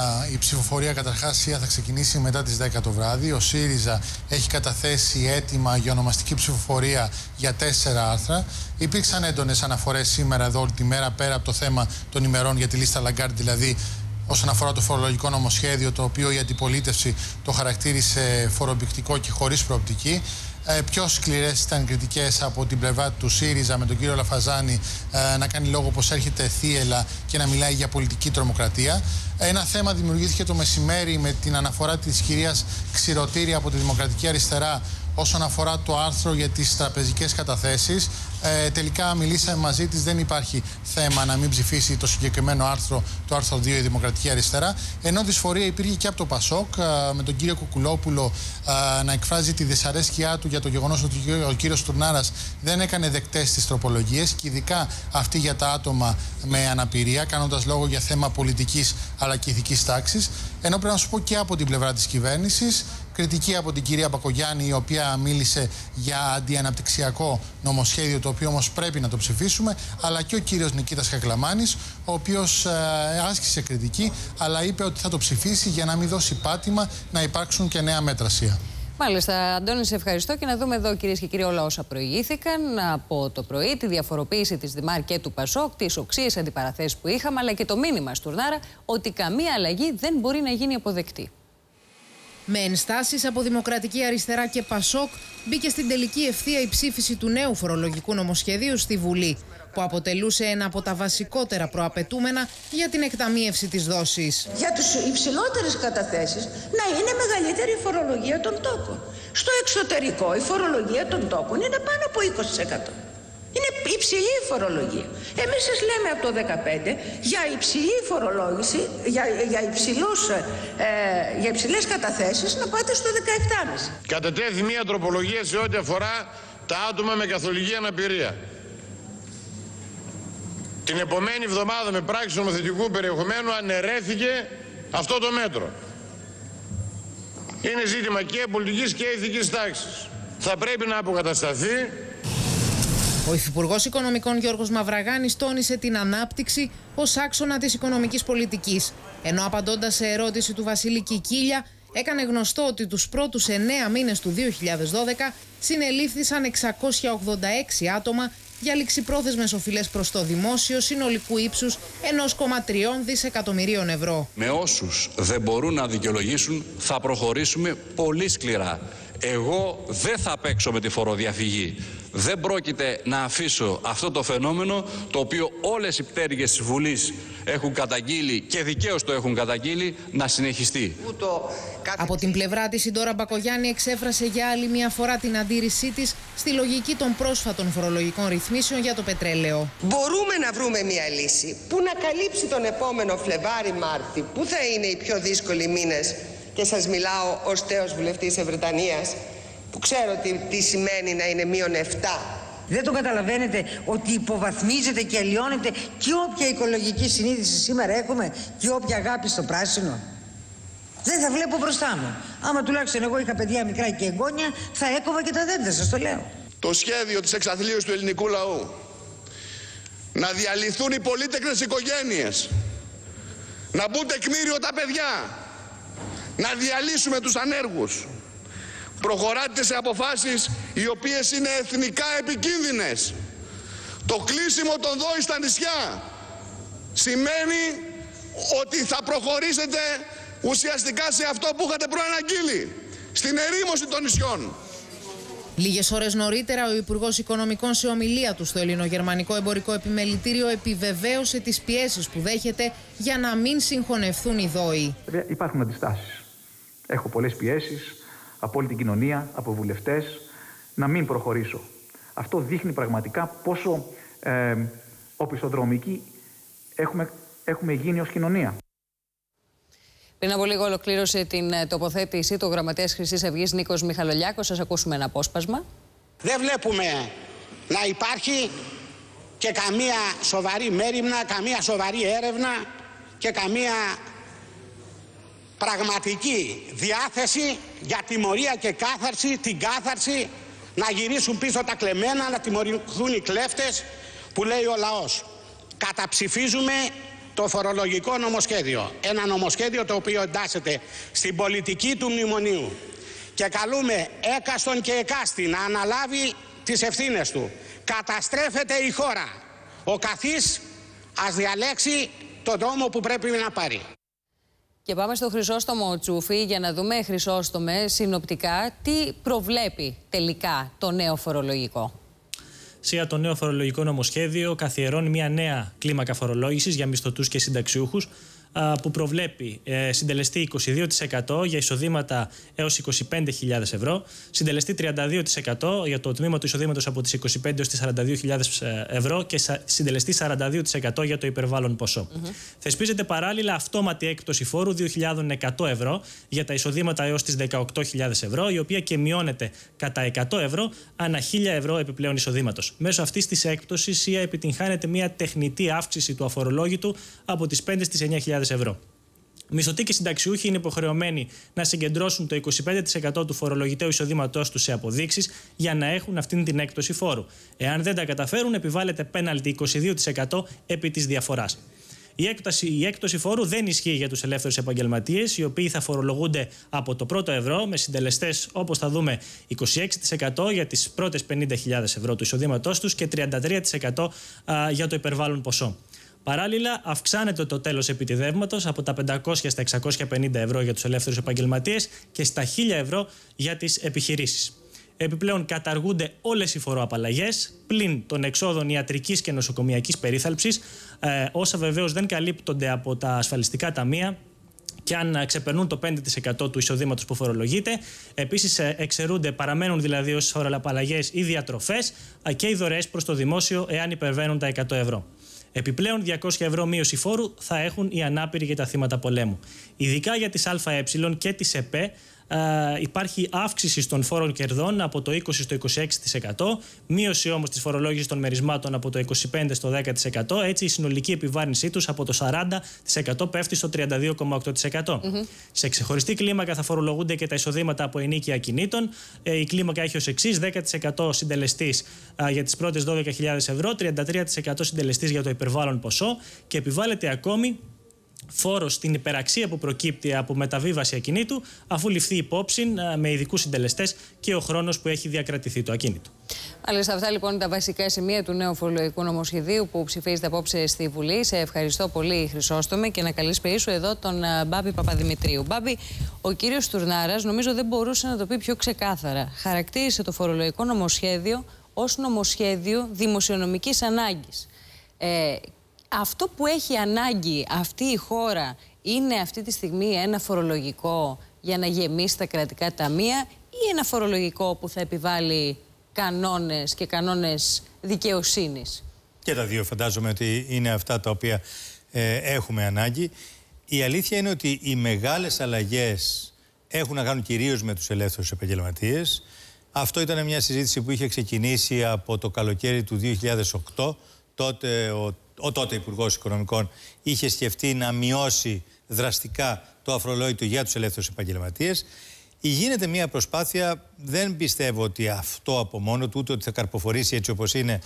Η ψηφοφορία καταρχάς θα ξεκινήσει μετά τις 10 το βράδυ. Ο ΣΥΡΙΖΑ έχει καταθέσει αίτημα για ονομαστική ψηφοφορία για 4 άρθρα. Υπήρξαν έντονες αναφορές σήμερα εδώ όλη τη μέρα, πέρα από το θέμα των ημερών για τη λίστα Λαγκάρντ, δηλαδή όσον αφορά το φορολογικό νομοσχέδιο, το οποίο η αντιπολίτευση το χαρακτήρισε φορομπηκτικό και χωρίς προοπτική. Πιο σκληρές ήταν κριτικές από την πλευρά του ΣΥΡΙΖΑ με τον κύριο Λαφαζάνη να κάνει λόγο πως έρχεται θύελλα και να μιλάει για πολιτική τρομοκρατία. Ένα θέμα δημιουργήθηκε το μεσημέρι με την αναφορά της κυρίας Ξηρωτήρη από τη Δημοκρατική Αριστερά όσον αφορά το άρθρο για τις τραπεζικές καταθέσεις. Τελικά μιλήσαμε μαζί της, δεν υπάρχει θέμα να μην ψηφίσει το συγκεκριμένο άρθρο, το άρθρο 2 η Δημοκρατική Αριστερά. Ενώ δυσφορία υπήρχε και από το ΠΑΣΟΚ με τον κύριο Κουκουλόπουλο να εκφράζει τη δυσαρέσκειά του για το γεγονός ότι ο κύριος Τουρνάρας δεν έκανε δεκτές τις τροπολογίες και ειδικά αυτή για τα άτομα με αναπηρία, κάνοντας λόγο για θέμα πολιτικής αλλά και ηθικής τάξης. Ενώ πρέπει να σου πω και από την πλευρά της κυβέρνησης, κριτική από την κυρία Μπακογιάννη, η οποία μίλησε για αντιαναπτυξιακό νομοσχέδιο, το οποίο όμως πρέπει να το ψηφίσουμε, αλλά και ο κύριος Νικήτας Χαγκλαμάνης, ο οποίος άσκησε κριτική, αλλά είπε ότι θα το ψηφίσει για να μην δώσει πάτημα να υπάρξουν και νέα μέτρα. Μάλιστα, Αντώνη, σε ευχαριστώ και να δούμε εδώ, κυρίες και κύριοι, όλα όσα προηγήθηκαν από το πρωί, τη διαφοροποίηση της ΔΜΑΡ και του ΠΑΣΟΚ, τις οξύες αντιπαραθέσεις που είχαμε, αλλά και το μήνυμα Στουρνάρα ότι καμία αλλαγή δεν μπορεί να γίνει αποδεκτή. Με ενστάσεις από Δημοκρατική Αριστερά και ΠΑΣΟΚ μπήκε στην τελική ευθεία η ψήφιση του νέου φορολογικού νομοσχεδίου στη Βουλή, που αποτελούσε ένα από τα βασικότερα προαπαιτούμενα για την εκταμείευση της δόσης. Για τους υψηλότερες καταθέσεις να είναι μεγαλύτερη η φορολογία των τόκων. Στο εξωτερικό η φορολογία των τόκων είναι πάνω από 20%. Είναι υψηλή η φορολογία. Εμείς σας λέμε από το 2015 για υψηλή φορολόγηση, για υψηλές καταθέσεις να πάτε στο 17,5. Κατετέθη μια τροπολογία σε ό,τι αφορά τα άτομα με καθολική αναπηρία. Την επομένη εβδομάδα με πράξη νομοθετικού περιεχομένου αναιρέθηκε αυτό το μέτρο. Είναι ζήτημα και πολιτικής και ηθικής τάξης. Θα πρέπει να αποκατασταθεί. Ο Υφυπουργός Οικονομικών Γιώργος Μαυραγάνης τόνισε την ανάπτυξη ως άξονα της οικονομικής πολιτικής, ενώ απαντώντας σε ερώτηση του Βασίλη Κικίλια έκανε γνωστό ότι τους πρώτους 9 μήνες του 2012 συνελήφθησαν 686 άτομα για ληξιπρόθεσμες οφειλές προς το δημόσιο συνολικού ύψους 1,3 δισεκατομμυρίων ευρώ. Με όσους δεν μπορούν να δικαιολογήσουν θα προχωρήσουμε πολύ σκληρά. Εγώ δεν θα παίξω με τη φοροδιαφυγή. Δεν πρόκειται να αφήσω αυτό το φαινόμενο, το οποίο όλες οι πτέρυγες της Βουλής έχουν καταγγείλει και δικαίως το έχουν καταγγείλει, να συνεχιστεί. Από την πλευρά της, η Ντόρα Μπακογιάννη εξέφρασε για άλλη μια φορά την αντίρρησή της στη λογική των πρόσφατων φορολογικών ρυθμίσεων για το πετρέλαιο. Μπορούμε να βρούμε μια λύση που να καλύψει τον επόμενο Φλεβάρι-Μάρτι, που θα είναι οι πιο δύσκολοι μήνες, και σας μιλάω ως τέος βουλευτής Ευρετανίας, που ξέρω τι σημαίνει να είναι -7. Δεν το καταλαβαίνετε ότι υποβαθμίζεται και αλλοιώνεται και όποια οικολογική συνείδηση σήμερα έχουμε και όποια αγάπη στο πράσινο? Δεν θα βλέπω μπροστά μου. Άμα τουλάχιστον εγώ είχα παιδιά μικρά και εγγόνια, θα έκοβα και τα δέντρα, σας το λέω. Το σχέδιο της εξαθλίωσης του ελληνικού λαού, να διαλυθούν οι πολύτεκνες οικογένειες, να μπουν τεκμήριο τα παιδιά, να διαλύσουμε τους ανέργους. Προχωράτε σε αποφάσεις οι οποίες είναι εθνικά επικίνδυνες. Το κλείσιμο των ΔΟΗ στα νησιά σημαίνει ότι θα προχωρήσετε ουσιαστικά σε αυτό που είχατε προαναγγείλει, στην ερήμωση των νησιών. Λίγες ώρες νωρίτερα, ο Υπουργός Οικονομικών σε ομιλία του στο Ελληνογερμανικό Εμπορικό Επιμελητήριο επιβεβαίωσε τις πιέσεις που δέχεται για να μην συγχωνευθούν οι ΔΟΗ. Υπάρχουν αντιστάσεις. Έχω πολλές πιέσεις από όλη την κοινωνία, από βουλευτές, να μην προχωρήσω. Αυτό δείχνει πραγματικά πόσο οπισθοδρομικοί έχουμε γίνει ως κοινωνία. Πριν από λίγο ολοκλήρωσε την τοποθέτηση του γραμματέας Χρυσής Αυγής Νίκος Μιχαλολιάκος. Σας ακούσουμε ένα απόσπασμα. Δεν βλέπουμε να υπάρχει και καμία σοβαρή μέριμνα, καμία σοβαρή έρευνα και καμία πραγματική διάθεση για τιμωρία και κάθαρση, την κάθαρση, να γυρίσουν πίσω τα κλεμμένα, να τιμωρηθούν οι κλέφτες που λέει ο λαός. Καταψηφίζουμε το φορολογικό νομοσχέδιο. Ένα νομοσχέδιο το οποίο εντάσσεται στην πολιτική του μνημονίου. Και καλούμε έκαστον και εκάστη να αναλάβει τις ευθύνες του. Καταστρέφεται η χώρα. Ο καθής ας διαλέξει τον δρόμο που πρέπει να πάρει. Και πάμε στο Χρυσόστομο Τσούφι για να δούμε, Χρυσόστομε, συνοπτικά τι προβλέπει τελικά το νέο φορολογικό. ΣΥΑ, το νέο φορολογικό νομοσχέδιο καθιερώνει μια νέα κλίμακα φορολόγησης για μισθωτούς και συνταξιούχους που προβλέπει συντελεστή 22% για εισοδήματα έως 25.000 ευρώ, συντελεστή 32% για το τμήμα του εισοδήματος από τις 25 έως τις 42.000 ευρώ και συντελεστή 42% για το υπερβάλλον ποσό. Θεσπίζεται παράλληλα αυτόματη έκπτωση φόρου 2.100 ευρώ για τα εισοδήματα έως τις 18.000 ευρώ, η οποία και μειώνεται κατά 100 ευρώ ανά 1.000 ευρώ επιπλέον εισοδήματος. Μέσω αυτής της έκπτωσης, η ΣΥΑ επιτυγχάνεται μια τεχνητή αύξηση του αφορολόγητου από τις 5 στις 9.000 ευρώ. Μισθωτοί και συνταξιούχοι είναι υποχρεωμένοι να συγκεντρώσουν το 25% του φορολογητέου εισοδήματός τους σε αποδείξεις για να έχουν αυτήν την έκπτωση φόρου. Εάν δεν τα καταφέρουν, επιβάλλεται πέναλτι 22% επί της διαφοράς. Η έκπτωση φόρου δεν ισχύει για τους ελεύθερους επαγγελματίες, οι οποίοι θα φορολογούνται από το πρώτο ευρώ με συντελεστές, όπως θα δούμε, 26% για τις πρώτες 50.000 ευρώ του εισοδήματός τους και 33% για το υπερβάλλον ποσό. Παράλληλα, αυξάνεται το τέλος επιτιδεύματος από τα 500 στα 650 ευρώ για τους ελεύθερους επαγγελματίες και στα 1.000 ευρώ για τις επιχειρήσεις. Επιπλέον, καταργούνται όλες οι φοροαπαλλαγές πλην των εξόδων ιατρικής και νοσοκομιακής περίθαλψης, όσα βεβαίως δεν καλύπτονται από τα ασφαλιστικά ταμεία και αν ξεπερνούν το 5% του εισοδήματος που φορολογείται. Επίσης, παραμένουν δηλαδή ως φοροαπαλλαγές οι διατροφές και οι δωρεές προς το δημόσιο εάν υπερβαίνουν τα 100 ευρώ. Επιπλέον, 200 ευρώ μείωση φόρου θα έχουν οι ανάπηροι και τα θύματα πολέμου. Ειδικά για τις ΑΕ και τις ΕΠΕ υπάρχει αύξηση των φόρων κερδών από το 20% στο 26%, μείωση όμως της φορολόγησης των μερισμάτων από το 25% στο 10%, έτσι η συνολική επιβάρυνσή τους από το 40% πέφτει στο 32,8%. Σε ξεχωριστή κλίμακα θα φορολογούνται και τα εισοδήματα από ενοίκια ακινήτων. Η κλίμακα έχει ως εξής: 10% συντελεστής για τις πρώτες 12.000 ευρώ, 33% συντελεστής για το υπερβάλλον ποσό και επιβάλλεται ακόμη φόρος στην υπεραξία που προκύπτει από μεταβίβαση ακινήτου, αφού ληφθεί υπόψη με ειδικούς συντελεστές και ο χρόνος που έχει διακρατηθεί το ακίνητο. Μάλιστα, αυτά λοιπόν είναι τα βασικά σημεία του νέου φορολογικού νομοσχεδίου που ψηφίζεται απόψε στη Βουλή. Σε ευχαριστώ πολύ, Χρυσόστομε, και να καλησπερίσω εδώ τον Μπάμπη Παπαδημητρίου. Μπάμπη, ο κύριος Τουρνάρας νομίζω δεν μπορούσε να το πει πιο ξεκάθαρα. Χαρακτήρισε το φορολογικό νομοσχέδιο ως νομοσχέδιο δημοσιονομικής ανάγκης. Αυτό που έχει ανάγκη αυτή η χώρα είναι αυτή τη στιγμή ένα φορολογικό για να γεμίσει τα κρατικά ταμεία ή ένα φορολογικό που θα επιβάλλει κανόνες και κανόνες δικαιοσύνης? Και τα δύο φαντάζομαι ότι είναι αυτά τα οποία έχουμε ανάγκη. Η αλήθεια είναι ότι οι μεγάλες αλλαγές έχουν να κάνουν κυρίως με τους ελεύθερους επαγγελματίες. Αυτό ήταν μια συζήτηση που είχε ξεκινήσει από το καλοκαίρι του 2008. Τότε ο τότε Υπουργός Οικονομικών είχε σκεφτεί να μειώσει δραστικά το αφορολόγητο για τους ελεύθερους επαγγελματίες. Γίνεται μια προσπάθεια, δεν πιστεύω ότι αυτό από μόνο του, ούτε ότι θα καρποφορήσει έτσι όπως είναι,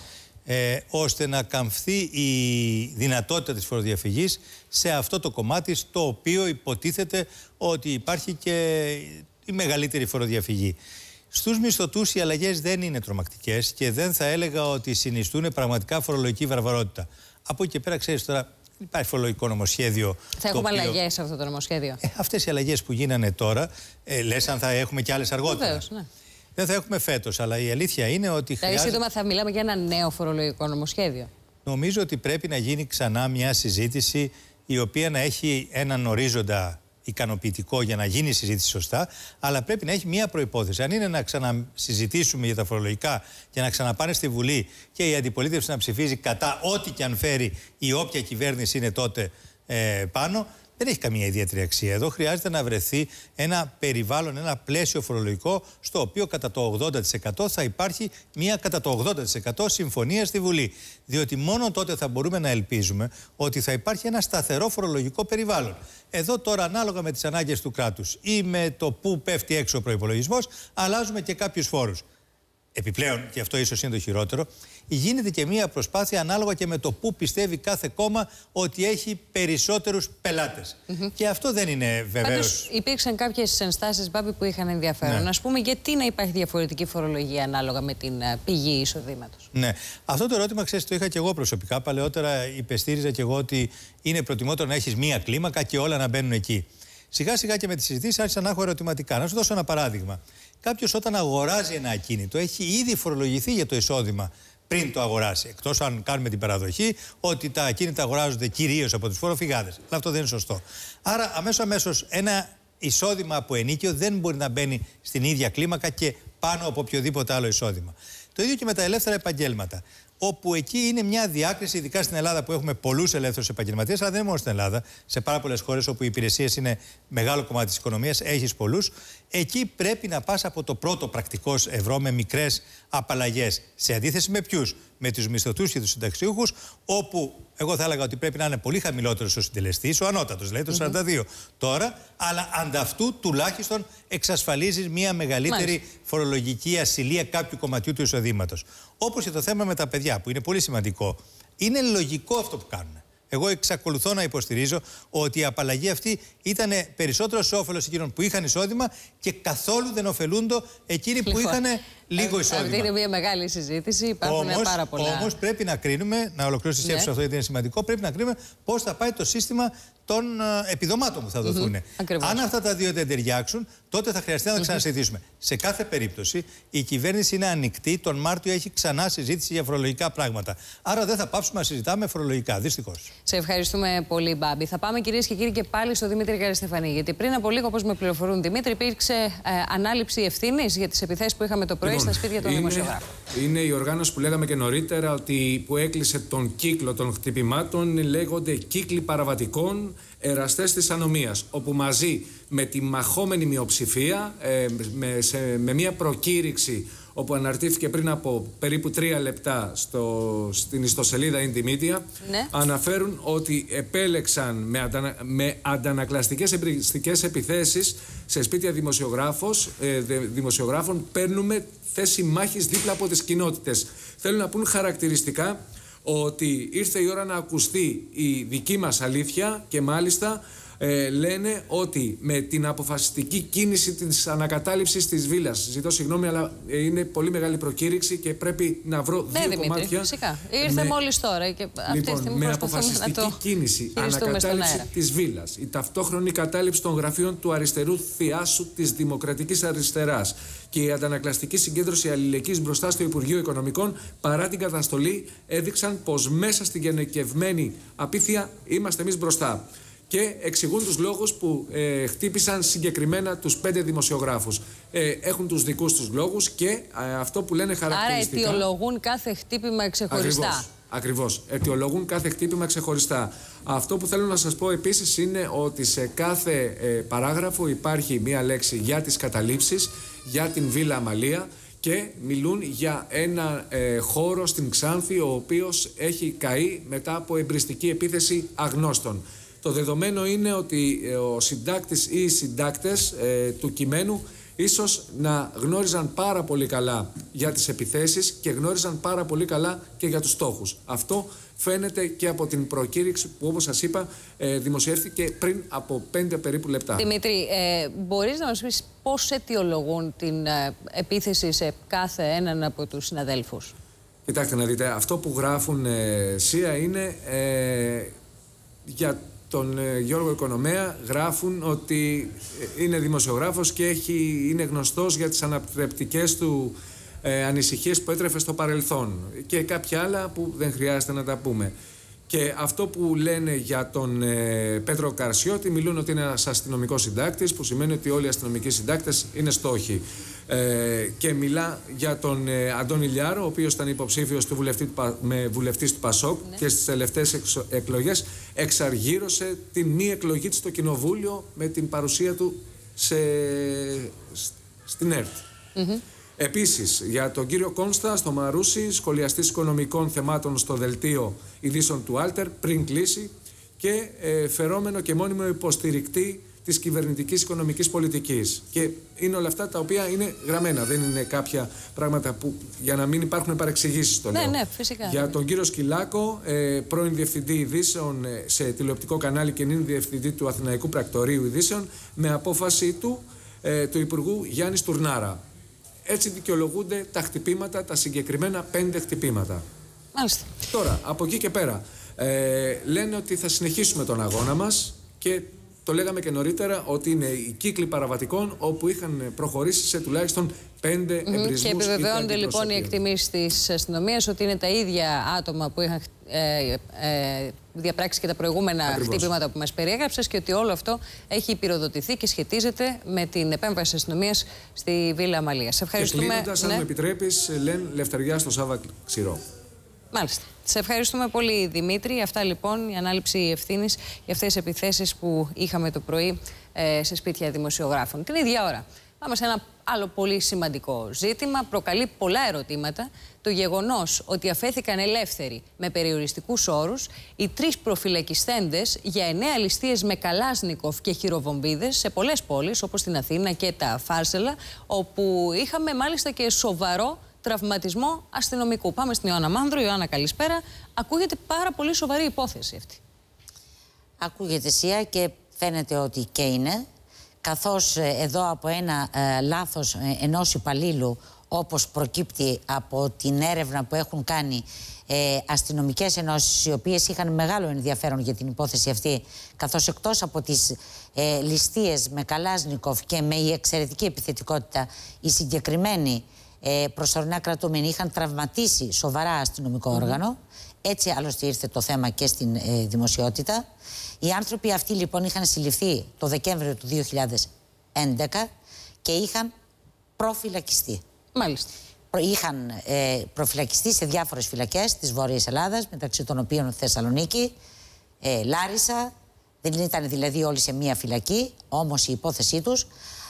ώστε να καμφθεί η δυνατότητα της φοροδιαφυγής σε αυτό το κομμάτι, στο οποίο υποτίθεται ότι υπάρχει και η μεγαλύτερη φοροδιαφυγή. Στους μισθωτούς οι αλλαγές δεν είναι τρομακτικές και δεν θα έλεγα ότι συνιστούν πραγματικά φορολογική βαρβαρότητα. Από εκεί και πέρα, ξέρεις τώρα, υπάρχει φορολογικό νομοσχέδιο. Θα έχουμε αλλαγές σε αυτό το νομοσχέδιο? Αυτές οι αλλαγές που γίνανε τώρα, λες αν θα έχουμε κι άλλες αργότερα? Βεβαίως, ναι. Δεν θα έχουμε φέτος, αλλά η αλήθεια είναι ότι χρειάζεται... σύντομα θα μιλάμε για ένα νέο φορολογικό νομοσχέδιο. Νομίζω ότι πρέπει να γίνει ξανά μια συζήτηση η οποία να έχει έναν ορίζοντα ικανοποιητικό για να γίνει η συζήτηση σωστά, αλλά πρέπει να έχει μία προϋπόθεση. Αν είναι να ξανασυζητήσουμε για τα φορολογικά και να ξαναπάνε στη Βουλή και η αντιπολίτευση να ψηφίζει κατά ό,τι και αν φέρει η όποια κυβέρνηση είναι τότε πάνω, δεν έχει καμία ιδιαίτερη αξία. Εδώ χρειάζεται να βρεθεί ένα περιβάλλον, ένα πλαίσιο φορολογικό, στο οποίο κατά το 80% θα υπάρχει μία κατά το 80% συμφωνία στη Βουλή. Διότι μόνο τότε θα μπορούμε να ελπίζουμε ότι θα υπάρχει ένα σταθερό φορολογικό περιβάλλον. Εδώ τώρα, ανάλογα με τις ανάγκες του κράτους ή με το πού πέφτει έξω ο προϋπολογισμός, αλλάζουμε και κάποιους φόρους. Επιπλέον, και αυτό ίσως είναι το χειρότερο, γίνεται και μία προσπάθεια ανάλογα και με το πού πιστεύει κάθε κόμμα ότι έχει περισσότερους πελάτες. Και αυτό δεν είναι βεβαίως. Πάντως, υπήρξαν κάποιες ενστάσεις, Μπάμπη, που είχαν ενδιαφέρον. Ας πούμε, γιατί να υπάρχει διαφορετική φορολογία ανάλογα με την πηγή εισοδήματος? Ναι. Αυτό το ερώτημα, ξέρεις, το είχα και εγώ προσωπικά. Παλαιότερα υπεστήριζα και εγώ ότι είναι προτιμότερο να έχεις μία κλίμακα και όλα να μπαίνουν εκεί. Σιγά σιγά και με τις συζητήσεις άρχισα να έχω ερωτηματικά. Να σου δώσω ένα παράδειγμα. Κάποιος όταν αγοράζει ένα ακίνητο έχει ήδη φορολογηθεί για το εισόδημα πριν το αγοράσει. Εκτός αν κάνουμε την παραδοχή ότι τα ακίνητα αγοράζονται κυρίως από τους φοροφυγάδες. Αλλά αυτό δεν είναι σωστό. Άρα αμέσως ένα εισόδημα από ενοίκιο δεν μπορεί να μπαίνει στην ίδια κλίμακα και πάνω από οποιοδήποτε άλλο εισόδημα. Το ίδιο και με τα ελεύθερα επαγγέλματα. Όπου εκεί είναι μια διάκριση, ειδικά στην Ελλάδα που έχουμε πολλούς ελεύθερους επαγγελματίες, αλλά δεν είναι μόνο στην Ελλάδα. Σε πάρα πολλές χώρες όπου οι υπηρεσίες είναι μεγάλο κομμάτι της οικονομίας, έχεις πολλούς. Εκεί πρέπει να πας από το πρώτο πρακτικό ευρώ με μικρές απαλλαγές. Σε αντίθεση με ποιους? Με τους μισθωτούς και τους συνταξιούχους, όπου εγώ θα έλεγα ότι πρέπει να είναι πολύ χαμηλότερος ο συντελεστής, ο ανώτατος, δηλαδή το 42 τώρα, αλλά ανταυτού τουλάχιστον εξασφαλίζεις μια μεγαλύτερη φορολογική ασυλία κάποιου κομματιού του εισοδήματος. Όπως και το θέμα με τα παιδιά, που είναι πολύ σημαντικό. Είναι λογικό αυτό που κάνουν. Εγώ εξακολουθώ να υποστηρίζω ότι η απαλλαγή αυτή ήταν περισσότερο σε όφελος εκείνων που είχαν εισόδημα και καθόλου δεν ωφελούνται εκείνοι που είχαν λίγο εισόδημα. Αυτή είναι μια μεγάλη συζήτηση. Υπάρχουν πάρα πολλά. Όμως πρέπει να κρίνουμε, να ολοκληρώσω τη σκέψη αυτό γιατί είναι σημαντικό, πρέπει να κρίνουμε πώς θα πάει το σύστημα των επιδομάτων που θα δοθούν. Αν αυτά τα δύο δεν ταιριάξουν, τότε θα χρειαστεί να τα ξανασυζητήσουμε. Σε κάθε περίπτωση, η κυβέρνηση είναι ανοιχτή. Τον Μάρτιο έχει ξανά συζήτηση για φορολογικά πράγματα. Άρα δεν θα πάψουμε να συζητάμε φορολογικά. Δυστυχώς. Σε ευχαριστούμε πολύ, Μπάμπη. Θα πάμε, κυρίες και κύριοι, και πάλι στο Δημήτρη Καραστεφανή. Γιατί πριν από λίγο, όπως με πληροφορούν, Δημήτρη, υπήρξε ανάληψη ευθύνης για τις επιθέσεις που είχαμε το πρωί στα σπίτια των δημοσιογράφων. Είναι η οργάνωση που λέγαμε και νωρίτερα ότι που έκλεισε τον κύκλο των χτυπημάτων, λέγονται κύκλοι παραβατικών εραστές της ανομίας, όπου μαζί με τη μαχόμενη μειοψηφία, με μια προκήρυξη όπου αναρτήθηκε πριν από περίπου 3 λεπτά στην ιστοσελίδα Indie Media, αναφέρουν ότι επέλεξαν με αντανακλαστικές εμπριστικές επιθέσεις σε σπίτια δημοσιογράφων, παίρνουμε θέση μάχης δίπλα από τις κοινότητες. Θέλουν να πούν χαρακτηριστικά ότι ήρθε η ώρα να ακουστεί η δική μας αλήθεια και μάλιστα λένε ότι με την αποφασιστική κίνηση της ανακατάληψης της βίλας, ζητώ συγγνώμη, αλλά είναι πολύ μεγάλη προκήρυξη και πρέπει να βρω δύο κομμάτια. Φυσικά. Ήρθε μόλις τώρα και αυτή τη στιγμή με αποφασιστική κίνηση ανακατάληψη της βίλας, η ταυτόχρονη κατάληψη των γραφείων του αριστερού θειάσου της Δημοκρατικής Αριστεράς και η αντανακλαστική συγκέντρωση αλληλεγγύης μπροστά στο Υπουργείο Οικονομικών παρά την καταστολή έδειξαν πως μέσα στην γενικευμένη απίθεια είμαστε εμείς μπροστά. Και εξηγούν τους λόγους που χτύπησαν συγκεκριμένα τους 5 δημοσιογράφους. Έχουν τους δικούς τους λόγους και αυτό που λένε χαρακτηριστικά. Άρα αιτιολογούν κάθε χτύπημα ξεχωριστά. Ακριβώς. Αιτιολογούν κάθε χτύπημα ξεχωριστά. Αυτό που θέλω να σας πω επίσης είναι ότι σε κάθε παράγραφο υπάρχει μία λέξη για τις καταλήψεις, για την Βίλα Αμαλία και μιλούν για ένα χώρο στην Ξάνθη ο οποίος έχει καεί μετά από εμπριστική επίθεση αγνώστων. Το δεδομένο είναι ότι ο συντάκτης ή οι συντάκτες του κειμένου ίσως να γνώριζαν πάρα πολύ καλά για τις επιθέσεις και γνώριζαν πάρα πολύ καλά και για τους στόχους. Αυτό φαίνεται και από την προκήρυξη που, όπως σας είπα, δημοσιεύτηκε πριν από 5 περίπου λεπτά. Δημήτρη, μπορείς να μας πεις πώς αιτιολογούν την επίθεση σε κάθε έναν από τους συναδέλφους? Κοιτάξτε να δείτε, αυτό που γράφουν ΣΥΑ είναι για τον Γιώργο Οικονομέα, γράφουν ότι είναι δημοσιογράφος και είναι γνωστός για τις ανατρεπτικές του ανησυχίες που έτρεφε στο παρελθόν και κάποια άλλα που δεν χρειάζεται να τα πούμε. Και αυτό που λένε για τον Πέτρο Καρσιώτη, μιλούν ότι είναι ένας αστυνομικός συντάκτης, που σημαίνει ότι όλοι οι αστυνομικοί συντάκτες είναι στόχοι. Και μιλά για τον Αντώνη Λιάρο, ο οποίος ήταν υποψήφιος βουλευτής του Πασόκ και στις τελευταίες εκλογές εξαργύρωσε την μη εκλογή του στο Κοινοβούλιο με την παρουσία του στην ΕΡΤ. Επίσης, για τον κύριο Κόνστα στο Μαρούσι, σχολιαστής οικονομικών θεμάτων στο δελτίο ειδήσεων του Άλτερ, πριν κλείσει, και φερόμενο και μόνιμο υποστηρικτή της κυβερνητικής οικονομικής πολιτικής. Και είναι όλα αυτά τα οποία είναι γραμμένα, δεν είναι κάποια πράγματα που για να μην υπάρχουν παρεξηγήσεις στο λέω. Ναι, φυσικά. Για τον κύριο Σκυλάκο, πρώην διευθυντή ειδήσεων σε τηλεοπτικό κανάλι και νυν διευθυντή του Αθηναϊκού Πρακτορείου Ειδήσεων, με απόφαση του Υπουργού Γιάννη Στουρνάρα. Έτσι δικαιολογούνται τα χτυπήματα, τα συγκεκριμένα 5 χτυπήματα. Μάλιστα. Τώρα, από εκεί και πέρα, λένε ότι θα συνεχίσουμε τον αγώνα μας και Το λέγαμε και νωρίτερα ότι είναι οι κύκλοι παραβατικών όπου είχαν προχωρήσει σε τουλάχιστον 5 εμπρισμούς. Και επιβεβαιώνονται λοιπόν οι εκτιμήσεις της αστυνομίας ότι είναι τα ίδια άτομα που είχαν διαπράξει και τα προηγούμενα χτύπηματα που μας περιέγραψες και ότι όλο αυτό έχει πυροδοτηθεί και σχετίζεται με την επέμβαση της αστυνομίας στη Βίλα Αμαλίας. Σε ευχαριστούμε. Και κλείνοντας, αν με επιτρέπεις, λένε Λευτεριά στο Σάβα Ξηρό. Μάλιστα. Σε ευχαριστούμε πολύ, Δημήτρη. Αυτά λοιπόν η ανάληψη ευθύνης για αυτές τις επιθέσεις που είχαμε το πρωί σε σπίτια δημοσιογράφων. Την ίδια ώρα πάμε σε ένα άλλο πολύ σημαντικό ζήτημα. Προκαλεί πολλά ερωτήματα το γεγονός ότι αφέθηκαν ελεύθεροι με περιοριστικούς όρους οι 3 προφυλακισθέντες για 9 ληστείες με καλάσνικοφ και χειροβομβίδες σε πολλές πόλεις όπως την Αθήνα και τα Φάρσελα, όπου είχαμε μάλιστα και σοβαρό τραυματισμό αστυνομικού. Πάμε στην Ιωάννα Μάνδρου. Ιωάννα, καλησπέρα. Ακούγεται πάρα πολύ σοβαρή υπόθεση αυτή. Ακούγεται, Σία, και φαίνεται ότι και είναι, καθώς εδώ από ένα λάθος ενός υπαλλήλου, όπως προκύπτει από την έρευνα που έχουν κάνει αστυνομικές ενώσεις, οι οποίες είχαν μεγάλο ενδιαφέρον για την υπόθεση αυτή, καθώς εκτός από τις ληστείες με καλάσνικοφ και με η εξαιρετική επιθετικότητα, οι συγκεκριμένοι προσωρινά κρατούμενοι είχαν τραυματίσει σοβαρά αστυνομικό όργανο. Έτσι άλλωστε ήρθε το θέμα και στην δημοσιότητα. Οι άνθρωποι αυτοί λοιπόν είχαν συλληφθεί το Δεκέμβριο του 2011 και είχαν προφυλακιστεί. Μάλιστα. Είχαν προφυλακιστεί σε διάφορες φυλακές της Βόρειας Ελλάδας, μεταξύ των οποίων Θεσσαλονίκη, Λάρισα. Δεν ήταν δηλαδή όλοι σε μία φυλακή, όμως η υπόθεσή τους,